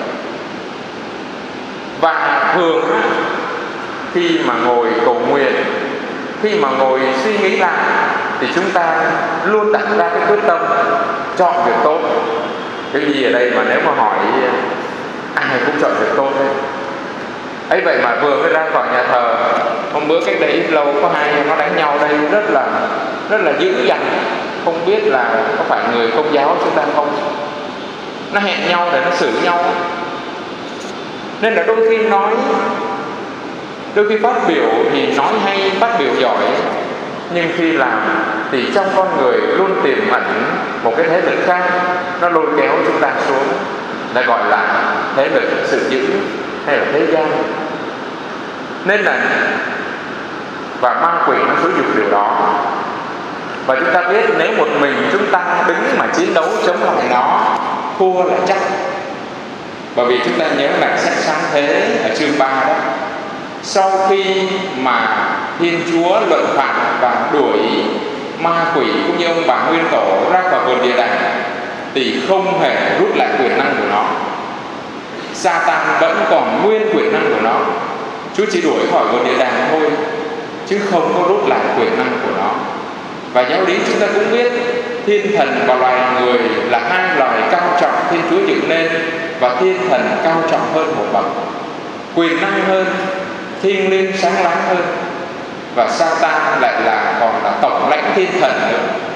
Và thường khi mà ngồi cầu nguyện, khi mà ngồi suy nghĩ lại, thì chúng ta luôn đặt ra cái quyết tâm chọn việc tốt. Cái gì ở đây mà nếu mà hỏi ai cũng chọn việc tốt đấy. Ấy vậy mà vừa mới ra khỏi nhà thờ, hôm bữa cách đây ít lâu có hai nó đánh nhau đây rất là rất là dữ dằn. Không biết là có phải người Công giáo chúng ta không? Nó hẹn nhau để nó xử nhau. Nên là đôi khi nói, đôi khi phát biểu thì nói hay, phát biểu giỏi, nhưng khi làm thì trong con người luôn tiềm ẩn một cái thế lực khác, nó lôi kéo chúng ta xuống, lại gọi là thế lực sự dữ hay là thế gian. Nên là và ma quỷ nó sử dụng điều đó. Và chúng ta biết nếu một mình chúng ta đứng mà chiến đấu chống lại nó, thua là chắc. Bởi vì chúng ta nhớ lại sách Sáng Thế ở chương ba đó, sau khi mà Thiên Chúa luận phạt và đuổi ma quỷ cũng như ông bà Nguyên Tổ ra khỏi vườn địa đàng, thì không hề rút lại quyền năng của nó. Satan vẫn còn nguyên quyền năng của nó, Chúa chỉ đuổi khỏi vườn địa đàng thôi, chứ không có rút lại quyền năng của nó. Và giáo lý chúng ta cũng biết thiên thần và loài người là hai loài cao trọng Thiên Chúa dựng nên, và thiên thần cao trọng hơn một bậc, quyền năng hơn, thiêng liêng sáng láng hơn. Và Satan lại là còn là tổng lãnh thiên thần nữa.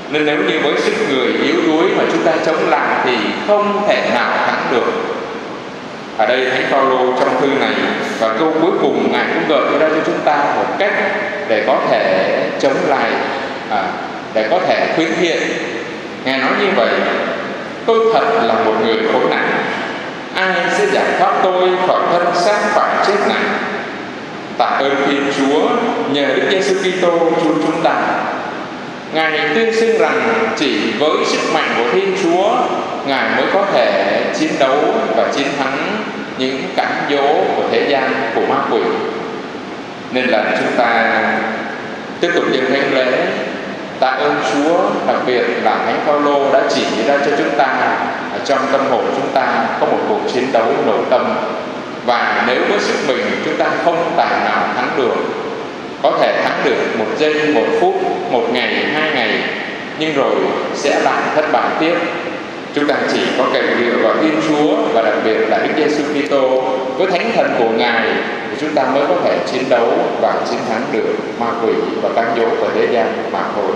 Nên nếu như với sức người yếu đuối mà chúng ta chống lại thì không thể nào thắng được. Ở đây Thánh Phaolô trong thư này và câu cuối cùng Ngài cũng gợi ra cho chúng ta một cách để có thể chống lại, à, để có thể khuyến hiện. Ngài nói như vậy: tôi thật là một người khốn nạn, ai sẽ giải thoát tôi khỏi thân xác phải chết này? Tạ ơn Thiên Chúa, nhờ Đức Giêsu Kitô Chúa chúng ta. Ngài tuyên xưng rằng chỉ với sức mạnh của Thiên Chúa, Ngài mới có thể chiến đấu và chiến thắng những cám dỗ của thế gian, của ma quỷ. Nên là chúng ta tiếp tục dâng thánh lễ tạ ơn Chúa, đặc biệt là Thánh Phaolô đã chỉ ra cho chúng ta ở trong tâm hồn chúng ta có một cuộc chiến đấu nội tâm, và nếu với sức mình chúng ta không tài nào thắng được. Có thể thắng được một giây, một phút, một ngày, hai ngày, nhưng rồi sẽ lại thất bại tiếp. Chúng ta chỉ có cậy dựa vào Thiên Chúa và đặc biệt là Đức Giêsu Kitô với Thánh Thần của Ngài thì chúng ta mới có thể chiến đấu và chiến thắng được ma quỷ và cám dỗ của thế gian mà thôi.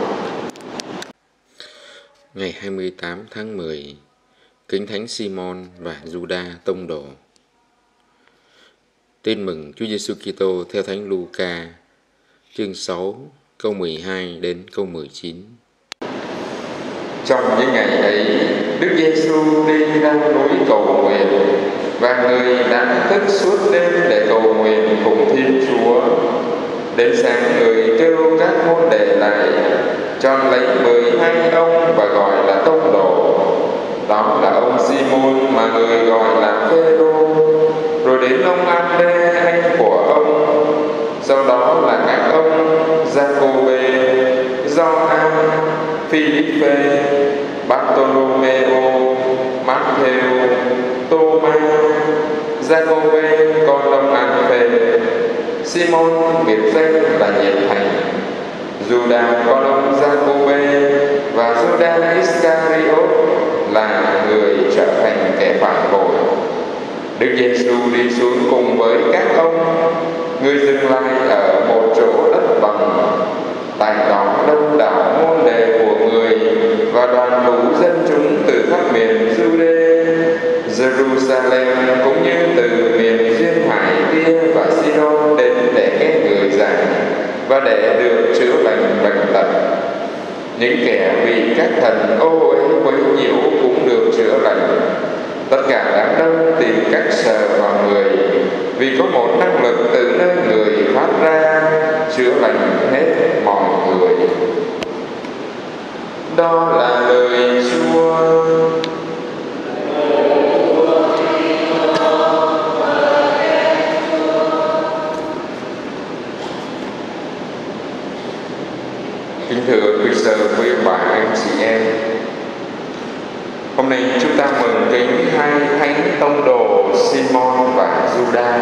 Ngày hai mươi tám tháng mười, kính Thánh Simon và Giuđa tông đồ. Tin mừng Chúa Giêsu Kitô theo Thánh Luca, chương sáu, câu mười hai đến câu mười chín. Trong những ngày ấy, Đức Giêsu đi ra núi cầu nguyện, và người đã thức suốt đêm để cầu nguyện cùng Thiên Chúa. Đến sáng, người kêu các môn đệ lại, chọn lấy mười hai ông và gọi là tông đồ. Đó là ông Simon mà người gọi là Phêrô, rồi đến ông Ande anh của ông, sau đó là các ông Giacôbê, Gioan, Philippe, Bartolomeo, Matthew, Thomas, Giacôbê con ông Alphae, Simon biệt danh là Nhiệt Thành, Giuđa con ông Giacôbê và Giuđa Iscariot là người trở thành kẻ phản bội. Đức Giêsu đi xuống cùng với các ông. Người dừng lại ở một chỗ đất bằng. Tại đó đông đảo môn đệ của người và đoàn lũ dân chúng từ khắp miền Giu-đê, Jerusalem cũng như từ miền duyên hải Tia và Sidon đến để nghe người giảng và để được chữa lành bệnh tật. Những kẻ bị các thần ô uế quấy nhiễu cũng được chữa lành. Tất cả đám đông tìm cách sờ vào người, vì có một năng lực từ nơi người phát ra chữa lành hết mọi người. Đó là lời Chúa. Kính thưa quý sơ, quý bà, anh chị em, hôm nay chúng ta mừng kính hai thánh tông đồ Simon và Giuđa.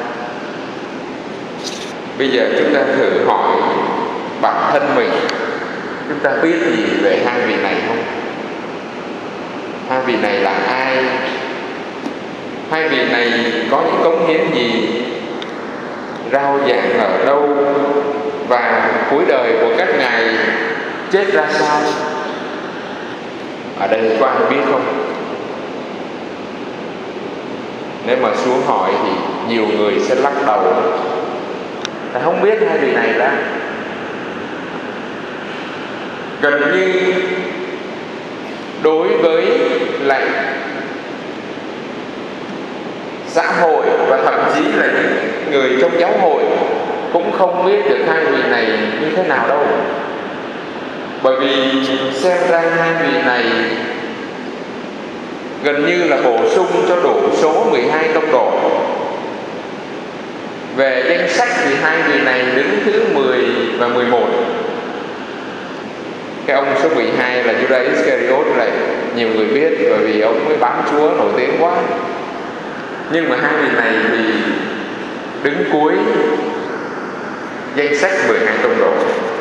Bây giờ chúng ta thử hỏi bản thân mình, chúng ta biết gì về hai vị này không? Hai vị này là ai? Hai vị này có những cống hiến gì? Rao giảng ở đâu? Và cuối đời của các ngài chết ra sao? Ở đây có ai biết không? Nếu mà xuống hỏi thì nhiều người sẽ lắc đầu, ta không biết hai vị này ra. Gần như đối với lại xã hội và thậm chí là những người trong giáo hội cũng không biết được hai vị này như thế nào đâu. Bởi vì xem ra hai vị này gần như là bổ sung cho đủ số mười hai tông đồ. Về danh sách thì hai vị này đứng thứ mười và mười một. Cái ông số mười hai là Giuđa Iscariot này nhiều người biết, bởi vì ông mới bám Chúa nổi tiếng quá. Nhưng mà hai vị này thì đứng cuối danh sách mười hai tông đồ.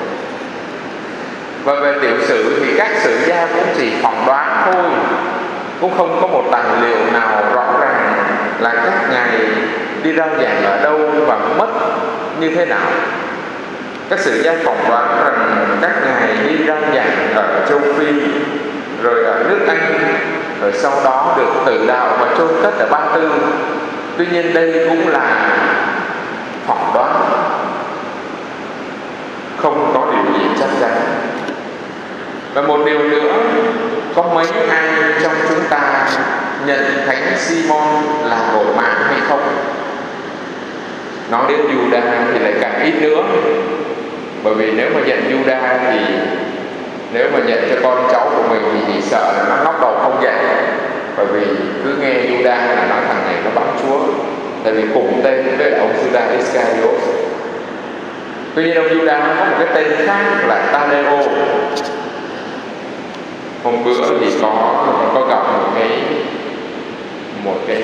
Và về tiểu sử thì các sử gia cũng chỉ phỏng đoán thôi, cũng không có một tài liệu nào rõ ràng là các ngài đi rao giảng ở đâu và mất như thế nào. Các sử gia phỏng đoán rằng các ngài đi rao giảng ở châu Phi, rồi ở nước Anh, rồi sau đó được tử đạo và chôn cất ở Ba Tư. Tuy nhiên đây cũng là phỏng đoán, không có điều gì chắc chắn. Và một điều nữa, có mấy ai trong chúng ta nhận Thánh Simon là bổn mạng hay không? Nói đến Juda thì lại càng ít nữa. Bởi vì nếu mà nhận Juda thì nếu mà nhận cho con cháu của mình thì chỉ sợ là nó ngóc đầu không dậy. Bởi vì cứ nghe Juda là nói thằng này nó bắn Chúa. Tại vì cùng tên với ông Judas Iscariot. Tuy nhiên ông Juda nó có một cái tên khác là Tadeo. Hôm bữa thì có có gặp một cái một cái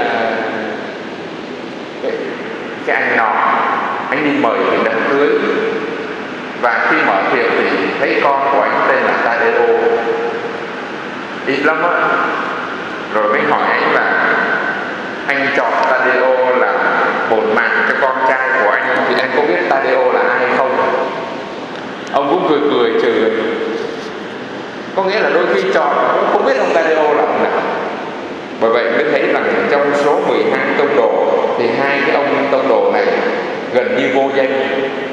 cái, cái anh nọ, anh đi mời thì đám cưới, và khi mở tiệc thì thấy con của anh tên là Tadeo. Ít lắm á. Rồi mới hỏi anh là anh chọn Tadeo là bổn mạng cho con trai của anh thì anh có biết Tadeo là ai không? Ông cũng cười cười trừ. Có nghĩa là đôi khi chọn cũng không biết ông Tadeo là ông nào. Bởi vậy mới thấy rằng trong số mười hai tông đồ thì hai cái ông tông đồ này gần như vô danh,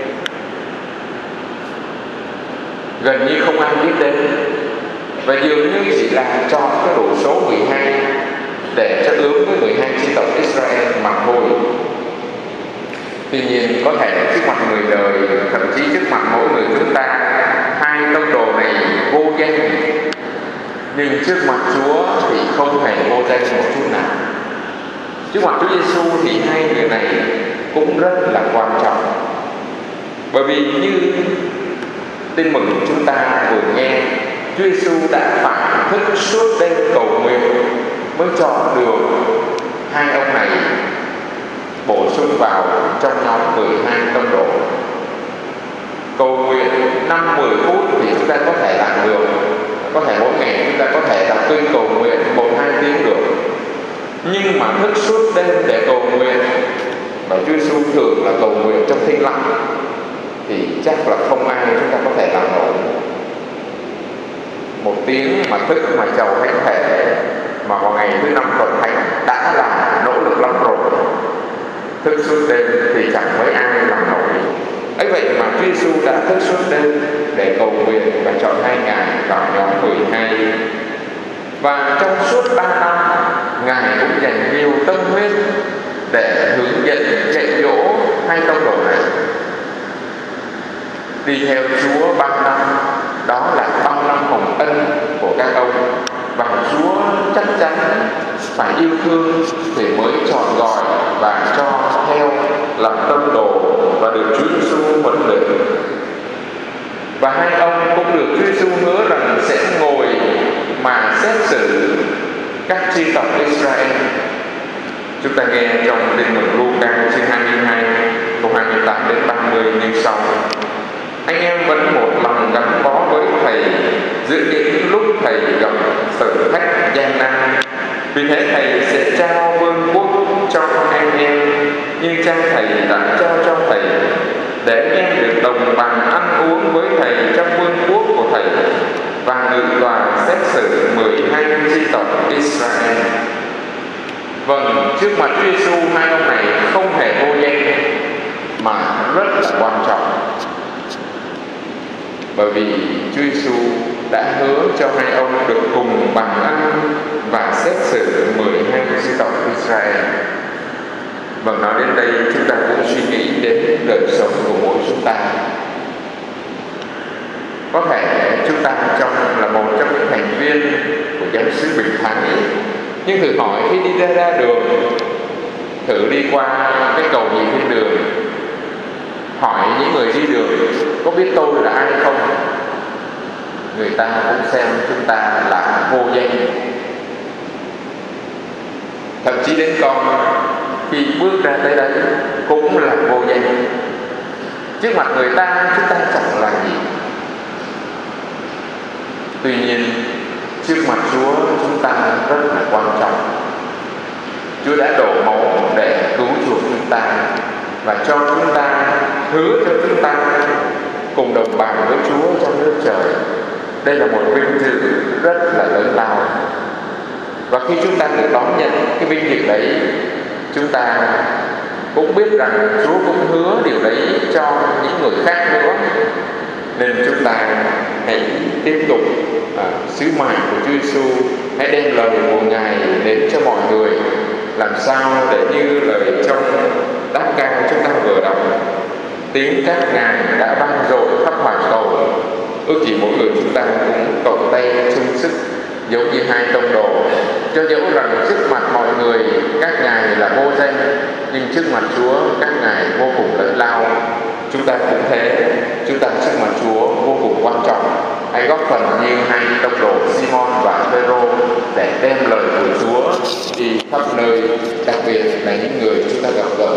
gần như không ai biết đến, và dường như chỉ là chọn cái đủ số mười hai để cho ướm với mười hai chi tộc Israel mà thôi. Tuy nhiên có thể trước mặt người đời, thậm chí trước mặt mỗi người chúng ta, hai tông đồ này vô danh, nhưng trước mặt Chúa thì không hề vô danh một chút nào. Trước mặt Chúa Giêsu thì hai người này cũng rất là quan trọng. Bởi vì như tin mừng chúng ta vừa nghe, Chúa Giêsu đã phải thức suốt đêm cầu nguyện mới chọn được hai ông này bổ sung vào trong nhóm mười hai tông đồ. Cầu nguyện năm mười phút thì chúng ta có thể làm được, có thể mỗi ngày chúng ta có thể đọc kinh cầu nguyện một hai tiếng được. Nhưng mà thức suốt đêm để cầu nguyện, và Chúa Giêsu thường là cầu nguyện trong thinh lặng, thì chắc là không ai chúng ta có thể làm nổi. Một tiếng mà thức mà chầu thánh thể mà vào ngày thứ năm tuần thánh đã là nỗ lực lắm rồi. Thức suốt đêm thì chẳng mấy ai làm nổi. Ấy vậy mà Chúa Giêsu đã thức suốt đêm để cầu nguyện và chọn hai ngài vào nhóm mười hai. Và trong suốt ba năm, ngài cũng dành nhiều tâm huyết để hướng dẫn dạy dỗ hai tông đồ này. Đi theo Chúa ba năm, đó là ba năm hồng ân của các ông, và Chúa chắc chắn phải yêu thương thì mới chọn gọi và cho theo làm tông đồ và được Chúa Giêsu huấn luyện. Và hai ông cũng được Chúa Giêsu hứa rằng sẽ ngồi mà xét xử các chi tộc Israel. Chúng ta nghe trong Tin mừng Luca chương hai mươi hai câu hai mươi tám đến ba mươi như sau: anh em vẫn một lòng gắn bó với thầy giữa những lúc thầy gặp thử thách gian nan. Vì thế thầy sẽ trao vương quốc cho anh em như cha thầy đã trao cho thầy, để anh em được đồng bằng ăn uống với thầy trong vương quốc của thầy, và ngự tòa xét xử mười hai chi tộc Israel. Vâng, trước mặt Chúa Giêsu, hai ông này không hề vô danh mà rất là quan trọng. Bởi vì Chúa Giêsu đã hứa cho hai ông được cùng bàn ăn và xét xử mười hai chi tộc Israel. Và nói đến đây, chúng ta cũng suy nghĩ đến đời sống của mỗi chúng ta. Có thể chúng ta trong là một trong những thành viên của giáo xứ Bình Thắng, nhưng thử hỏi khi đi ra, ra đường, thử đi qua cái cầu nhị thiên đường, hỏi những người đi đường có biết tôi là ai không, người ta cũng xem chúng ta là vô danh. Thậm chí đến con khi bước ra tới đấy cũng là vô danh. Trước mặt người ta chúng ta chẳng là gì. Tuy nhiên trước mặt Chúa chúng ta rất là quan trọng. Chúa đã đổ máu để cứu chuộc chúng ta và cho chúng ta, hứa cho chúng ta cùng đồng bằng với Chúa trong nước trời. Đây là một vinh dự rất là lớn lao. Và khi chúng ta được đón nhận cái vinh dự đấy, chúng ta cũng biết rằng Chúa cũng hứa điều đấy cho những người khác nữa. Nên chúng ta hãy tiếp tục à, sứ mạng của Chúa Giêsu, hãy đem lời của Ngài đến cho mọi người, làm sao để như lời trong đáp ca chúng ta vừa đọc: tiếng các ngài đã vang dội khắp màn cầu, ước gì mỗi người chúng ta cũng cộng tay chung sức giống như hai tông đồ, cho dẫu rằng trước mặt mọi người các ngài là vô danh, nhưng trước mặt Chúa các ngài vô cùng lớn lao. Chúng ta cũng thế, chúng ta trước mặt Chúa vô cùng quan trọng. Hãy góp phần như hai tông đồ Simon và Phêrô để đem lời của Chúa đi khắp nơi, đặc biệt là những người chúng ta gặp gỡ